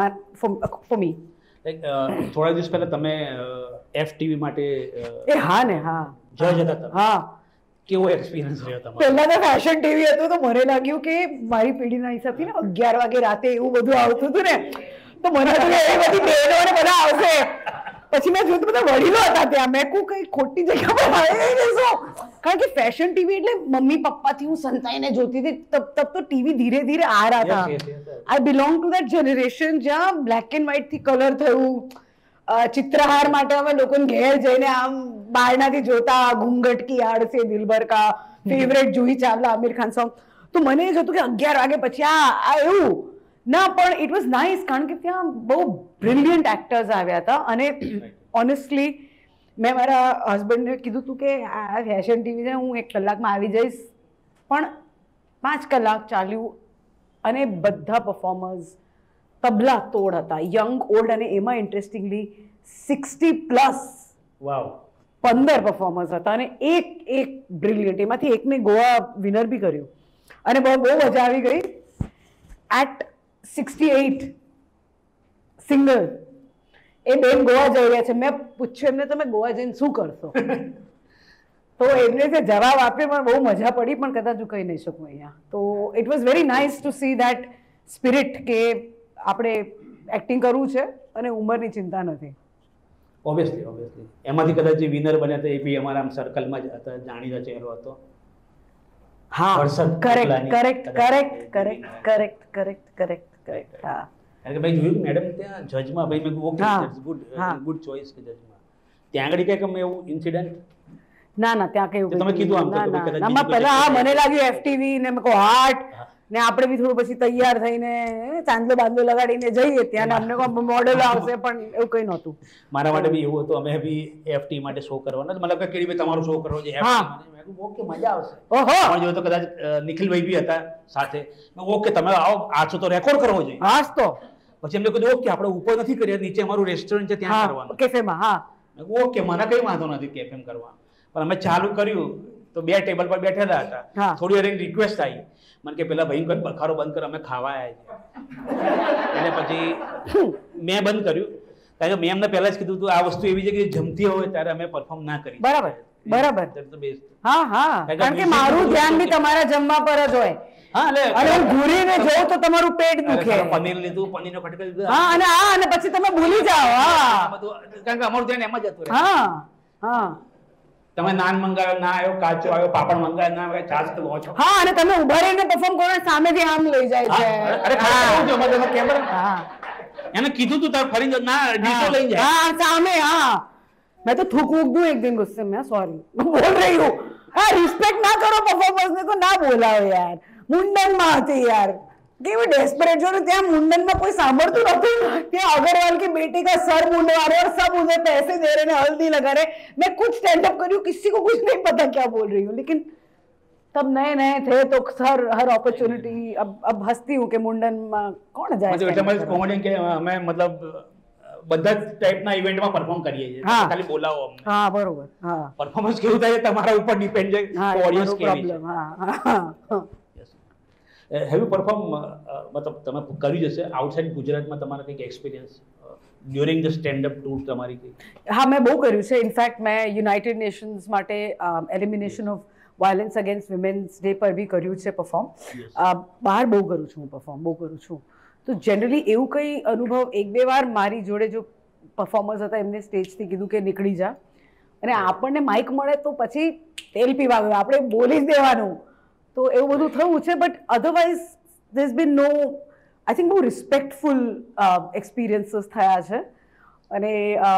for me. Like થોડા દિવસ પહેલા તમે એફ ટીવી માટે એ હા ને, હા જજ હતા તમે. હા. કેવો એક્સપિરિયન્સ રહ્યો તમારો? પહેલા તો ફેશન ટીવી હતું, તો મને લાગ્યું કે મારી પેઢીના હિસાબથી ને અગિયાર વાગે રાતે એવું બધું આવતું હતું ને, તો મને હતું કે એ બધી બહેનો ને બધા આવશે. પછી મેં જોયું તો બધા વડીલો હતા ત્યાં, મેં કહું કઈ ખોટી જગ્યા પર આવી જશો, કારણ કે ફેશન ટીવી એટલે મમ્મી પપ્પાથી હું સંતાઈને જોતી હતી, તબ તબ તો ટીવી ધીરે ધીરે આ રહ્યા હતા. Yes, yes, yes, yes. I belong to that generation જ્યાં બ્લેક એન્ડ વ્હાઇટ થી કલર થયું. અ, ચિત્રહાર માટે અમે લોકોને ઘેર જઈને આમ બહારનાથી જોતા, ઘૂંઘટ કી આડ સે દિલબર કા, ફેવરેટ જુહી ચાવલા, આમિર ખાન સોંગ. તો મને એ જ હતું કે અગિયાર વાગે પછી આ આ એવું ના, પણ ઇટ વોઝ નાઇસ, કારણ કે ત્યાં બહુ બ્રિલિયન્ટ એક્ટર્સ આવ્યા હતા. અને ઓનેસ્ટલી મેં મારા હસબન્ડને કીધું હતું કે આ ફેશન ટીવી છે, હું એક કલાકમાં આવી જઈશ, પણ પાંચ કલાક ચાલ્યું અને બધા પરફોર્મર્સ તબલા તોડ હતા, યંગ ઓલ્ડ, અને એમાં ઇન્ટરેસ્ટિંગલી સિક્સટી પ્લસ વાવ. પંદર પરફોર્મર્સ હતા, અને એક એક બ્રિલિયન્ટ, એમાંથી એકને ગોવા વિનર બી કર્યું. અને બહુ બહુ મજા આવી ગઈ. એટ સિક્સટી એઇટ સિંગલ એ બેન ગોવા જઈ રહ્યા છે. મેં પૂછ્યું એમને તમે ગોવા જઈને શું કરશો? તો એમને જે જવાબ આપ્યો મને બહુ મજા પડી, પણ કદાચ હું કહી નહીં શકું અહીંયા. તો it was very nice to see that spirit કે આપણે એક્ટિંગ કરવું છે અને ઉંમરની ચિંતા નથી. ઓબ્વિયસલી ઓબ્વિયસલી એમાંથી કદાચ જે વિનર બન્યા હતા એ બી અમારા આમ સર્કલમાં જ હતા, જાણીતા ચહેરો હતો. હા, હર્ષદ કરેક્ટ શુક્લાની correct correct correct correct correct correct correct હા. કારણ કે ભાઈ જોયું મેડમ ત્યાં જજમાં ભાઈ મેં ઓકે હા, ઇટ્સ ગુડ હા. ગુડ ચોઇસ કે જજમાં ત્યાં આગળ કંઈક અમે એવું ઇન્સિડન્ટ ના ના ત્યાં કઈ તમે કીધું આમ તો ના કે કદાચ ના બીજું પહેલા હા કોઈ મને લાગ્યું એફટીવી ને મેં કહું હાર્ટ ને આપણે બી થોડું પછી તૈયાર થઈને ચાંદલો બાંદલો લગાડીને જઈએ ત્યાં ને અમને કોઈ મોડેલ આવશે, પણ એવું કઈ નહોતું. મારા માટે બી એવું હતું. અમે બી એફટી માટે શો કરવાનો મતલબ કે કેડી ભાઈ તમારો શો કરવો છે હા. એફટી માટે. મેં કીધું ઓકે મજા આવશે. ઓહો પણ જો તો કદાચ અ, નિખિલભાઈ બી હતા સાથે. મેં કીધું ઓકે તમે આવો આછો તો રેકોર્ડ કરવો જોઈએ. હાસ તો પછી એમને કીધું ઓકે આપણે ઉપર નથી કરીએ, નીચે અમારું રેસ્ટોરન્ટ છે ત્યાં હા કરવાનું. કેફેમાં હા મેં કીધું ઓકે મને કઈ વાંધો નથી કેફેમ કરવા. પણ અમે ચાલુ કર્યું તો બે ટેબલ પર બેઠેલા હતા. હા. થોડી વાર રિક્વેસ્ટ આવી મને કે પેલા ભાઈ કઈ બખારો બંધ કર અમે ખાવા આવ્યા છે. એટલે પછી મેં બંધ કર્યું કારણ કે મેં એમને પહેલા જ કીધું હતું આ વસ્તુ એવી છે કે જમતી હોય ત્યારે અમે પરફોર્મ ના કરી. બરાબર બરાબર That's the best. હા હા કારણ કે મારું ધ્યાન બી તમારા જમવા પર જ હોય હા એટલે અને હું ઘૂરીને જોઉં તો તમારું પેટ દુખે. પનીર લીધું પનીરનો ખટકો લીધો. હા અને હા અને પછી તમે ભૂલી જાઓ. હા આ બધું કારણ કે અમારું ધ્યાન એમાં જ હતું રહે. હા હા તમે નાન મંગાવ્યો ના આવ્યો, કાચો આવ્યો, પાપડ મંગાવ્યો ના આવ્યો, છાશ તો લો છો. હા અને તમે ઉભા રહીને પરફોર્મ કરો ને સામેથી આમ લઈ જાય છે. અરે ખાવા આવું જો મતલબ કેમેરા હા એને કીધું તું તાર ફરી ના ડીશો લઈ જાય. हाँ सामने हाँ मैं तो थूक वूक दूं एक दिन गुस्से में सॉरी बोल रही हूँ हाँ रिस्पेक्ट ना करो परफॉर्मन्स ने तो ना बोला हो यार मुंडन में आती यार કેવી ડેસ્પરેટ જો ને ત્યાં મુंडन में कोई સાંભળતું નતું ત્યાં अग्रवाल की बेटी का सर मुंडवा रहे और सब उन्हें पैसे दे रहे हैं हल्दी लगा रहे मैं कुछ स्टैंड अप कर रही हूँ किसी को कुछ नहीं पता क्या बोल रही हूँ लेकिन तब नए नए थे तो हर हर अपॉर्चुनिटी अब अब हंसती हूँ कि मुंडन में कौन जाए मतलब એટલે અમે કોમેડિયન કે અમે મતલબ બધા જ ટાઈપના ઇવેન્ટમાં પરફોર્મ કરીએ છીએ. હા. ખાલી બોલાવો અમને. हाँ बरोबर हाँ પરફોર્મન્સ કેવું થાય તમારા ઉપર ડિપેન્ડ છે हाँ ઓડિયન્સ કેવી છે. प्रॉब्लम हाँ हाँ હેવ યુ પરફોર્મ મતલબ તમે કર્યું જશે આઉટસાઇડ ગુજરાતમાં તમારા કંઈક experience during the stand up tour તમારી કંઈક? હા મેં બહુ કર્યું છે ઇનફેક્ટ મેં યુનાઇટેડ નેશન્સ માટે elimination of violence against women's day પર બી કર્યું છે પરફોર્મ. બહાર બહુ કરું છું હું પરફોર્મ બહુ કરું છું તો જનરલી એવું કંઈ અનુભવ એક બે વાર મારી જોડે જો પરફોર્મર્સ હતા એમને સ્ટેજથી કીધું કે નીકળી જા અને આપણને માઇક મળે તો પછી તેલ પીવા ગયો આપણે બોલી જ દેવાનું તો એવું બધું થયું છે but otherwise there's been no I think બહુ રિસ્પેક્ટફુલ એક્સપિરિયન્સીસ થયા છે અને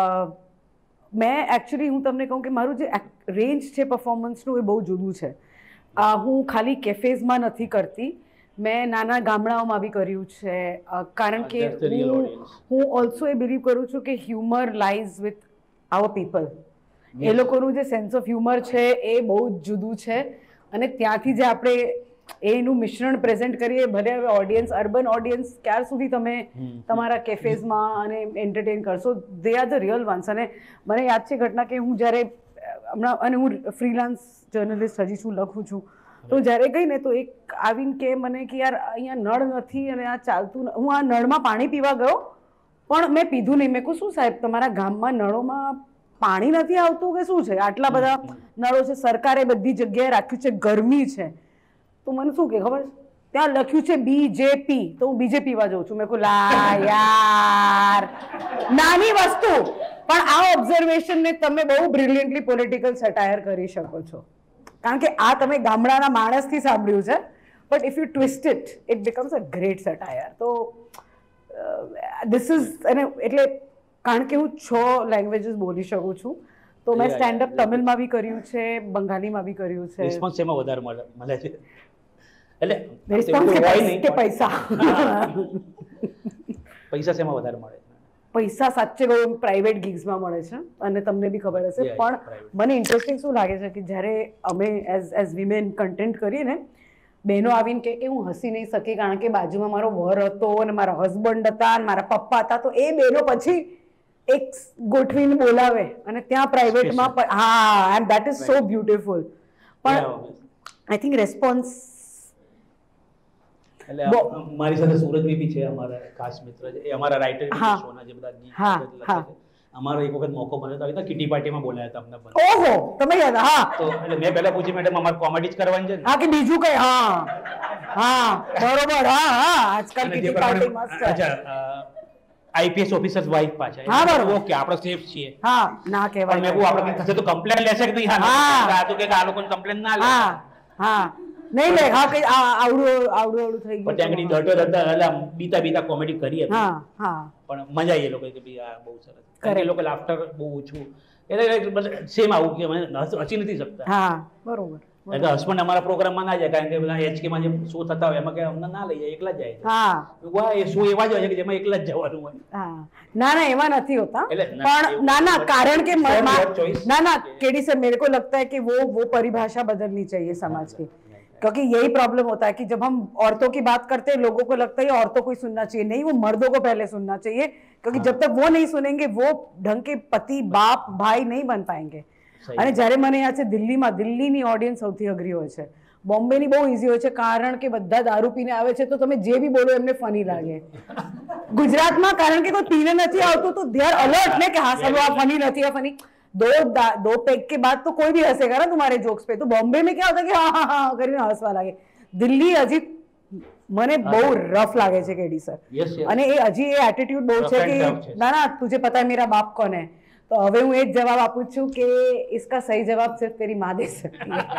મેં એકચ્યુઅલી હું તમને કહું કે મારું જે રેન્જ છે પરફોર્મન્સનું એ બહુ જુદું છે. હું ખાલી કેફેઝમાં નથી કરતી મેં નાના ગામડાઓમાં બી કર્યું છે કારણ કે હું હું ઓલ્સો એ બિલીવ કરું છું કે humour lies with our people. એ લોકોનું જે સેન્સ ઓફ હ્યુમર છે એ બહુ જ જુદું છે અને ત્યાંથી જે આપણે એનું મિશ્રણ પ્રેઝન્ટ કરીએ ભલે હવે ઓડિયન્સ અર્બન ઓડિયન્સ ક્યાર સુધી તમે તમારા કેફેઝમાં અને એન્ટરટેન કરશો they are the real ones. અને મને યાદ છે ઘટના કે હું જ્યારે હમણાં અને હું ફ્રીલાન્સ જર્નલિસ્ટ હજી છું લખું છું તો જ્યારે ગઈ ને તો એક આવીને કે મને કે યાર અહીંયા નળ નથી અને આ ચાલતું ન- હું આ નળમાં પાણી પીવા ગયો પણ મેં પીધું નહીં. મેં કહું શું સાહેબ તમારા ગામમાં નળોમાં પાણી નથી આવતું કે શું છે આટલા બધા નળો છે સરકારે બધી જગ્યાએ રાખ્યું છે ગરમી છે તો મને શું કે ખબર ત્યાં લખ્યું છે બીજેપી તો હું બીજે પીવા જાઉં છું. મેં કહું લા યાર નાની વસ્તુ પણ આ ઓબ્ઝર્વેશનને તમે બહુ બ્રિલિયન્ટલી પોલિટિકલ સટાયર કરી શકો છો કારણ કે આ તમે ગામડાના માણસથી સાંભળ્યું છે but if you twist it it becomes a great satire. તો ધીસ ઇઝ અને એટલે કારણ કે હું છ લેંગ્વેજીસ બોલી શકું છું તો મેં સ્ટેન્ડઅપ તમિલમાં બી કર્યું છે બંગાળીમાં બી કર્યું છે. રિસ્પોન્સ એમાં વધારે મળે મળે છે એટલે રિસ્પોન્સ એવું કે હોય પૈ- નહીં કે પણ પૈસા પૈસા શેમાં વધારે મળે છે? પૈસા સાચે કહું પ્રાઇવેટ ગિગ્સમાં મળે છે અને તમને બી ખબર હશે Yeah, પણ private. મને ઇન્ટરેસ્ટિંગ શું લાગે છે કે જ્યારે અમે એઝ એઝ વિમેન કન્ટેન્ટ કરીએ ને બહેનો આવીને કહે કે હું હસી નહીં શકી કારણ કે બાજુમાં મારો વર હતો અને મારા હસબન્ડ હતા અને મારા પપ્પા હતા તો એ બહેનો પછી એક ગોઠવીને બોલાવે અને ત્યાં પ્રાઇવેટમાં હા and that is so beautiful પણ આઈ થિંક રેસ્પોન્સ એટલે મારી સાથે સુરત બી છે અમારા ખાસ મિત્ર છે, એ અમારા રાઇટર છે, સોના જે બધા ગીત લખે છે. અમારો એક વખત મોકો મળ્યો તો કિટી પાર્ટીમાં બોલાયા હતા અમને. ઓહો, તમે યાદ? હા. તો એટલે મેં પહેલા પૂછ્યું મેડમ અમારે કોમેડી જ કરવાની છે ને? હા, કે બીજું કઈ? હા હા બરોબર. હા હા, આજકાલ કિટી પાર્ટી મસ્ત. અચ્છા, આઈપીએસ ઓફિસર્સ વાઇફ પાછા. હા બરોબર. ઓકે, આપણે સેફ છીએ. હા, ના કહેવાય. મેં આપણે કઈ થશે તો કમ્પ્લેન લેશે કે નહીં? હા, આ તો કે આ લોકોને કમ્પ્લેન ના લે. હા હા, નહીં લે. હા, કઈ આવડું આવડું આવડું થઈ ગયું. ત્યાં આગળ દોઢો દોઢ એટલે બીતા બીતા કોમેડી કરી હતી. હા હા, પણ મજા આવી એ લોકો કે ભાઈ આ બહુ સરસ કરે. એ લોકો લાફ્ટર બહુ ઓછું, એટલે સેમ આવું કે મને હસી નથી શકતા. હા બરોબર. એટલે હસબન્ડ અમારા પ્રોગ્રામમાં ના જાય, કારણ કે બધા એચકેમાં જે શો થતા હોય એમાં કે અમને ના લઈ જાય, એકલા જ જાય. હા, વાહ, એ શો એવા જ હોય છે કે જેમાં એકલા જ જવાનું હોય. હા, ના ના એવા નથી હોता. પણ ना ना, कारण के ना ना केडी सर, मेरे को लगता है कि वो वो परिभाषा बदलनी चाहिए समाज की, क्योंकि यही प्रॉब्लम होता है कि जब हम औरतों की बात करते हैं लोगों को लगता है औरतों को ही सुनना चाहिए. नहीं, वो मर्दों को पहले सुनना चाहिए, क्योंकि जब तक वो नहीं सुनेंगे वो ढंग के पति बाप भाई नहीं बन पाएंगे. અને જ્યારે મને યાદ છે દિલ્હીમાં, દિલ્હીની ઓડિયન્સ સૌથી અઘરી હોય છે. બોમ્બેની બહુ ઈઝી હોય છે, કારણ કે બધા દારૂ પીને આવે છે તો તમે જે બી બોલો એમને ફની લાગે. ગુજરાતમાં કારણ કે કોઈ પીને નથી આવતું તો દે આર अलर्ट ને કે હા ચલો આ ફની નથી, આ ફની. दो दो पेग के बाद तो कोई भी हंसेगा ना तुम्हारे जोक्स पे. तो बॉम्बे में क्या होता है कि हाँ हाँ हाँ કરીને હસવા લાગે. દિલ્હી હજી મને બહુ રફ લાગે છે કેડી સર. અને એ હજી એ એટીટ્યુડ બહુ છે કે ના ના તુझे पता है मेरा बाप कौन है. तो હવે હું એ જ જવાબ આપું છું કે इसका सही जवाब सिर्फ तेरी माँ दे सकती है.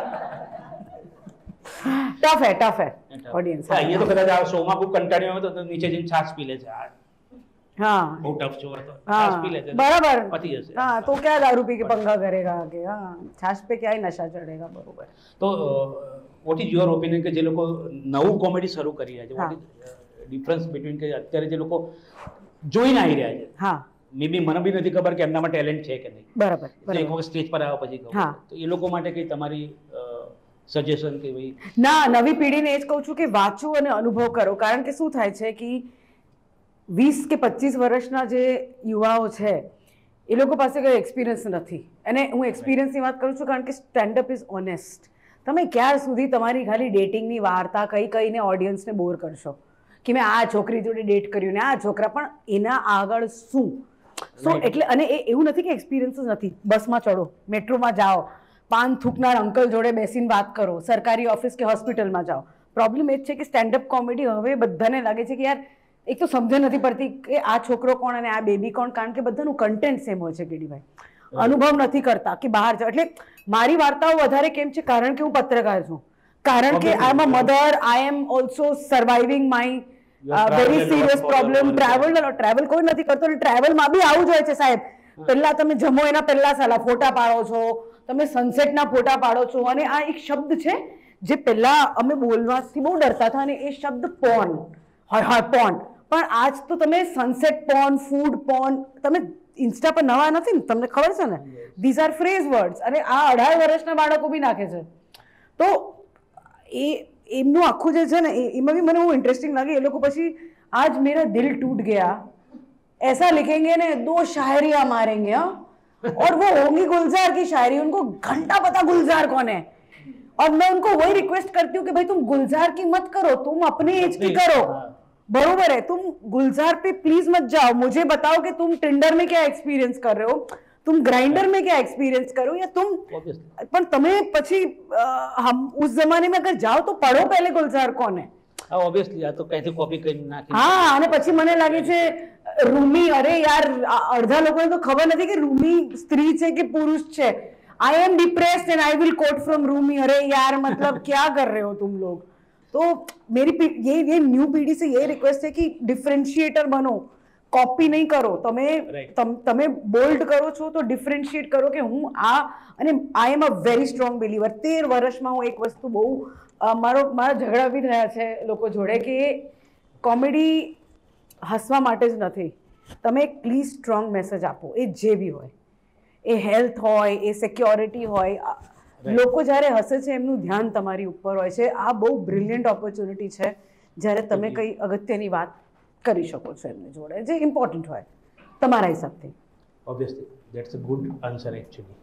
टफ है, टफ है ऑडियंस. હા, ये तो कदाच આ શોમાં ખૂબ કંટાળ્યો હોય તો નીચે જઈને છાશ પી લે છે. हाँ, બહુ ટફ શો હતો, हाँ છાશ પી લે છે, बराबर. પતી જશે. हाँ, तो क्या दारू पी के पंगा करेगा आगे. हाँ, छाछ पे क्या ही नशा चढ़ेगा. बरोबर. તો વોટ ઇઝ યોર ઓપિનિયન કે જે લોકો નવું કોમેડી શરૂ કરી રહ્યા છે, વોટ ઇઝ ડિફરન્સ બિટવીન કે અત્યારે જે લોકો જોઈને આવી રહ્યા છે? હા, મે બી મને બી નથી ખબર કે એમનામાં ટેલેન્ટ છે કે નહીં. બરાબર. એક વખત સ્ટેજ પર આવ્યા પછી ખબર. તો એ લોકો માટે કઈ તમારી સજેશન કે ભાઈ? ના, નવી પેઢીને એ જ કહું છું કે વાંચો અને અનુભવ કરો. કારણ કે શું થાય છે કે વીસ કે પચીસ વર્ષના જે યુવાઓ છે એ લોકો પાસે કોઈ એક્સપિરિયન્સ નથી. અને હું એક્સપિરિયન્સની વાત કરું છું કારણ કે સ્ટેન્ડઅપ ઇઝ ઓનેસ્ટ. તમે ક્યાર સુધી તમારી ખાલી ડેટિંગની વાર્તા કઈ કઈને ઓડિયન્સને બોર કરશો કે મેં આ છોકરી જોડે ડેટ કર્યું ને આ છોકરા, પણ એના આગળ શું? સો એટલે અને એ એવું નથી કે એક્સપિરિયન્સ જ નથી. બસમાં ચડો, મેટ્રોમાં જાઓ, પાન થૂકનાર અંકલ જોડે બેસીને વાત કરો, સરકારી ઓફિસ કે હોસ્પિટલમાં જાઓ. પ્રોબ્લેમ એ જ છે કે સ્ટેન્ડઅપ કોમેડી હવે બધાને લાગે છે કે યાર એક તો સમજ નથી પડતી કે આ છોકરો કોણ અને આ બેબી કોણ, કારણ કે બધાનું કન્ટેન્ટ સેમ હોય છે કેડીભાઈ. અનુભવ નથી કરતા કે બહાર જાઓ. એટલે મારી વાર્તાઓ વધારે કેમ છે? કારણ કે હું પત્રકાર છું, કારણ કે I am a mother, I am also surviving my very serious problem. Travel travel કોઈ નથી કરતો અને ટ્રાવેલમાં બી આવું જ હોય છે સાહેબ. પહેલા તમે જમો એના પહેલા સાલા ફોટા પાડો છો, તમે સનસેટના ફોટા પાડો છો. અને આ એક શબ્દ છે જે પહેલા અમે બોલવાથી બહુ ડરતા હતા, અને એ શબ્દ પોર્ન. હા હા, પોર્ન. પણ આજ તો તમે સનસેટ પોર્ન, ફૂડ પોર્ન, તમે ઇન્સ્ટા પર નવા નથી ને, તમને ખબર છે ને, ધીઝ આર ફ્રેઝ વર્ડ્સ. અને આ અઢાર વર્ષના બાળકો બી નાખે છે. તો એ એમનું આખું જે છે ને એમાં બી મને બહુ ઇન્ટરેસ્ટિંગ લાગે. એ લોકો પછી આજ મેરા દિલ ટૂટ ગયા ऐसा लिखेंगे ने, दो शायरियां मारेंगे. हाँ, और वो होंगी गुलजार की शायरी, उनको घंटा पता गुलजार कौन है. और मैं उनको वही रिक्वेस्ट करती हूँ कि भाई तुम गुलजार की मत करो, तुम अपने एज की करो. बरोबर है, तुम गुलजार पे प्लीज मत जाओ. मुझे बताओ कि तुम टिंडर में क्या एक्सपीरियंस कर रहे हो, तुम ग्राइंडर में क्या एक्सपीरियंस करो, या तुम પણ તમે પછી हम उस जमाने में अगर जाओ तो पढ़ो पहले गुलजार कौन है. ઓબ્વિયસલી આ તો કઈથી કોપી કરી નાખી. હા, અને પછી મને લાગે છે રૂમી, અરે યાર અડધા લોકોને તો ખબર નથી કે રૂમી સ્ત્રી છે કે પુરુષ છે. I am depressed and I will quote from Rumi. अरे यार मतलब क्या कर रहे हो तुम लोग. तो मेरी ये ये न्यू पीढ़ी से ये रिक्वेस्ट है कि डिफरेंशिएटर बनो, कॉपी नहीं करो. તમે તમે બોલ્ડ કરો છો તો ડિફરન્શિએટ કરો કે હું આ. અને I am a very strong believer. તેર વર્ષમાં હું એક વસ્તુ બહુ મારો મારા ઝઘડા બી થયા છે લોકો જોડે કે કોમેડી હસવા માટે જ નથી. તમે એક પ્લીઝ સ્ટ્રોંગ મેસેજ આપો, એ જે બી હોય, એ હેલ્થ હોય, એ સિક્યોરિટી હોય. લોકો જ્યારે હસે છે એમનું ધ્યાન તમારી ઉપર હોય છે. આ બહુ બ્રિલિયન્ટ ઓપોર્ચ્યુનિટી છે જ્યારે તમે કંઈ અગત્યની વાત કરી શકો છો એમની જોડે, જે ઇમ્પોર્ટન્ટ હોય તમારા હિસાબથી. Obviously that's a good answer actually.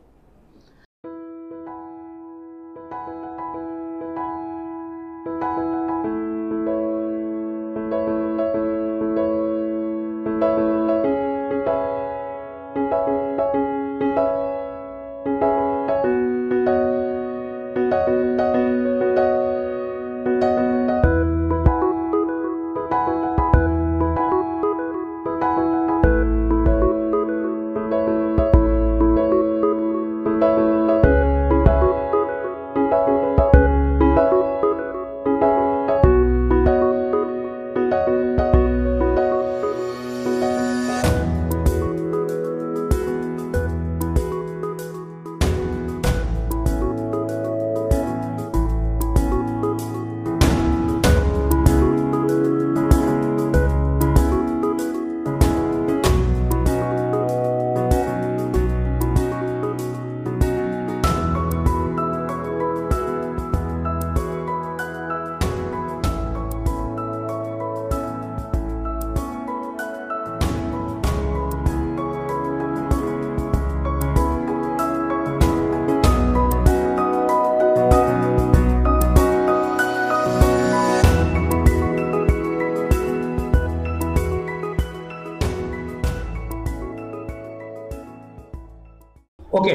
Okay,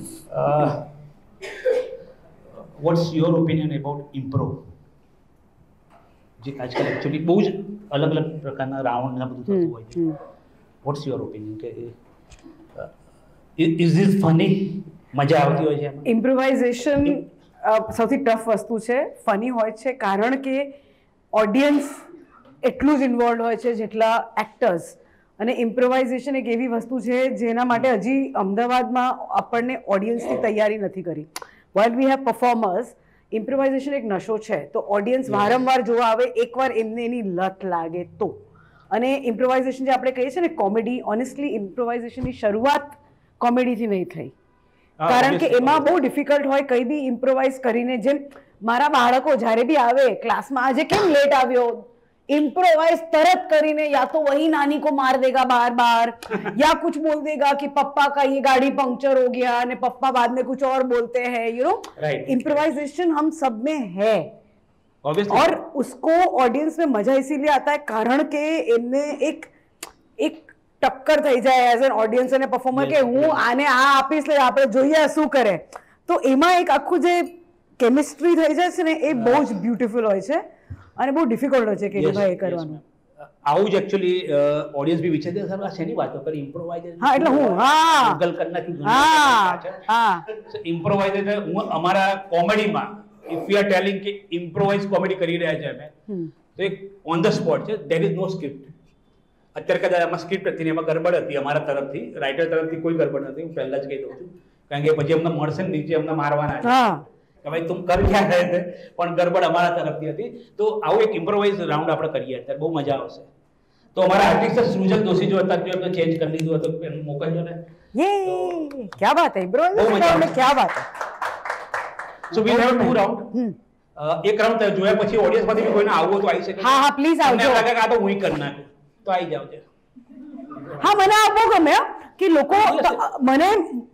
what's your opinion about impro? જે આજકાલ એકચ્યુઅલી બહુ જ અલગ અલગ પ્રકારના રાઉન્ડ ને બધું થતું હોય છે. વોટ્સ યોર ઓપિનિયન કે ઇઝ ધીસ ફની? મજા આવતી હોય છે એમાં? ઇમ્પ્રોવાઇઝેશન સૌથી ટફ વસ્તુ છે. ફની હોય છે કારણ કે ઓડિયન્સ એટલું જ ઇન્વોલ્વ હોય છે જેટલા એક્ટર્સ. અને ઇમ્પ્રોવાઇઝેશન એક એવી વસ્તુ છે જેના માટે હજી અમદાવાદમાં આપણને ઓડિયન્સની તૈયારી નથી કરી. While we have performers, improvisation એક નશો છે. તો ઓડિયન્સ વારંવાર જોવા આવે, એકવાર એમને એની લત લાગે તો. અને ઇમ્પ્રોવાઇઝેશન જે આપણે કહીએ છીએ ને કોમેડી, ઓનેસ્ટલી ઇમ્પ્રોવાઇઝેશનની શરૂઆત કોમેડીથી નહીં થઈ. કારણ કે એમાં બહુ ડિફિકલ્ટ હોય કંઈ બી ઇમ્પ્રોવાઇઝ કરીને. જેમ મારા બાળકો જ્યારે બી આવે ક્લાસમાં, આજે કેમ લેટ આવ્યો, इम्प्रोवाइज तरत કરીને या तो वही नानी को मार देगा बार बार या कुछ बोल देगा कि पापा का ये गाड़ी पंक्चर हो गया અને पापा बाद में कुछ और बोलते हैं, यू नो. इम्प्रोवाइजेशन हम सब में है और उसको ऑडियंस में मजा इसीलिए आता है कारण કે એમને એક એક ટક્કર થઈ જાય એઝ એન ઓડિયન્સ અને પરફોર્મર કે હું આને આ આપીશ એટલે આપણે જોઈએ શું કરે. તો એમાં એક આખું જે કેમિસ્ટ્રી થઈ જાય છે ને એ બહુ જ બ્યુટીફુલ હોય છે અને બહુ ડિફિકલ્ટ હોય છે કે ભાઈ એ કરવાનું. આવું જ એકચ્યુઅલી ઓડિયન્સ બી વિચારે છે સર આ શેની વાતો કરી ઇમ્પ્રોવાઇઝેશન. હા એટલે હું હા ગૂગલ કરી નાખ્યું. હા હા ઇમ્પ્રોવાઇઝેશન હું અમારા કોમેડીમાં ઇફ યુ આર ટેલિંગ કે ઇમ્પ્રોવાઇઝ કોમેડી કરી રહ્યા છે અમે તો એક ઓન ધ સ્પોટ છે, ધેર ઇઝ નો સ્ક્રિપ્ટ. અત્યારે કદાચ આમાં સ્ક્રિપ્ટ હતી ને એમાં ગરબડ હતી અમારા તરફથી, રાઇટર તરફથી કોઈ ગરબડ નથી, હું પહેલા જ કહી દઉં છું. કારણ કે પછી અમને મળશે ને નીચે અમને મારવાના છે કે ભાઈ તું કર ક્યાં રહે છે, પણ ગરબડ અમારા તરફથી હતી. તો આવું એક ઇમ્પ્રોવાઇઝ રાઉન્ડ આપણે કરીએ અત્યારે, બહુ મજા આવશે. તો અમારા આર્ટિસ્ટ સૃજન દોશી જો અત્યારે જો ચેન્જ કરી લીધું હતું એનું મોકલજો ને. યે ક્યા બાત હે ઇમ્પ્રોવાઇઝેશન में क्या बात है. So we have two round. એક રાઉન્ડ જોયા પછી ઓડિયન્સ માંથી કોઈને આવવું તો આવી શકે. હા હા પ્લીઝ આવજો. મને લાગે કે આ તો હું કરી નાખું તો આવી જાવ છે. હા મને આ બહુ ગમે કે લોકો મને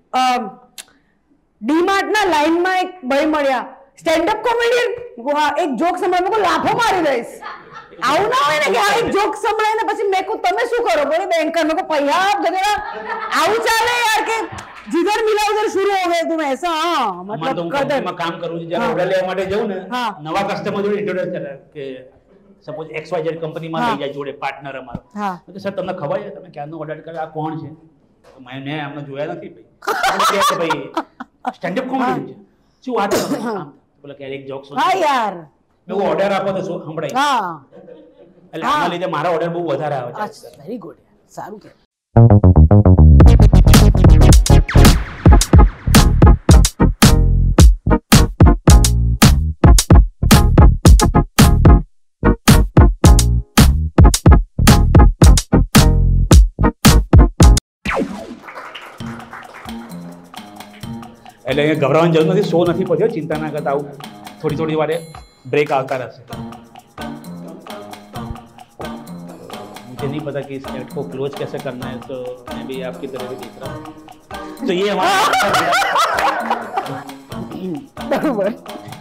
ડીમાર્ટ ના લાઈન માં એક ભાઈ મળ્યા સ્ટેન્ડ અપ કોમેડિયન, હા એક જોક સંભળાય મેં લાફો મારી દઈશ. આવું ના હોય ને કે આ એક જોક સંભળાય ને પછી મેં કહું તમે શું કરો બોલે બેંકર મેં કહું પૈયા ગધેડા. આવું ચાલે યાર કે जिधर मिला उधर शुरू हो गए तुम ऐसा. हाँ मतलब कदर में काम करूं जब ऑर्डर लेवा માટે જાઉં ને નવા કસ્ટમર જોડે ઇન્ટ્રોડ્યુસ કરે કે suppose X Y Z company માં લઈ જાય જોડે પાર્ટનર અમારો. તો સર તમને ખબર છે તમે ક્યાંનો ઓર્ડર કર્યો, આ કોણ છે? મેં આમને જોયા નથી ભાઈ. કે ભાઈ સ્ટેન્ડ અપ કોમેડી છે શું વાત છે? બોલે કે એક જોક સુન. હા યાર મેં ઓર્ડર આપો તો સંભળાય. હા એટલે આના લીધે મારા ઓર્ડર બહુ વધારે આવે છે. વેરી ગુડ સારું કે એટલે અહીંયા ગભરાવાની જરૂર નથી, શો નથી પહોંચ્યો, ચિંતા ના કરતા. આવું થોડી થોડી વારે બ્રેક આવતા રહેશે. मुझे नहीं पता कि इस नेट को क्लोज कैसे करना है, तो मैं भी आपकी तरह भी देख रहा हूँ. तो ये हमारा बराबर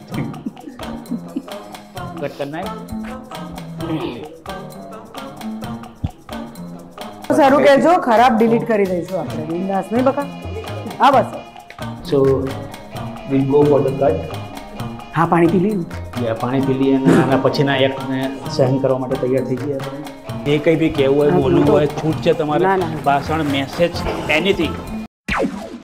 कट करना है. સારું કહેજો, ખરાબ ડિલીટ કરી દઈશું આપણે. બિંદાસ નહીં બકા. હા બસ. So we'll go for the cut. હા પાણી પી લીધું. યા પાણી પી લઈએ અને આના પછીના એક્ટને સહન કરવા માટે તૈયાર થઈ ગયા. એ કંઈ બી કહેવું હોય, બોલવું હોય, છૂટ છે તમારે. ભાષણ, મેસેજ, એનીથિંગ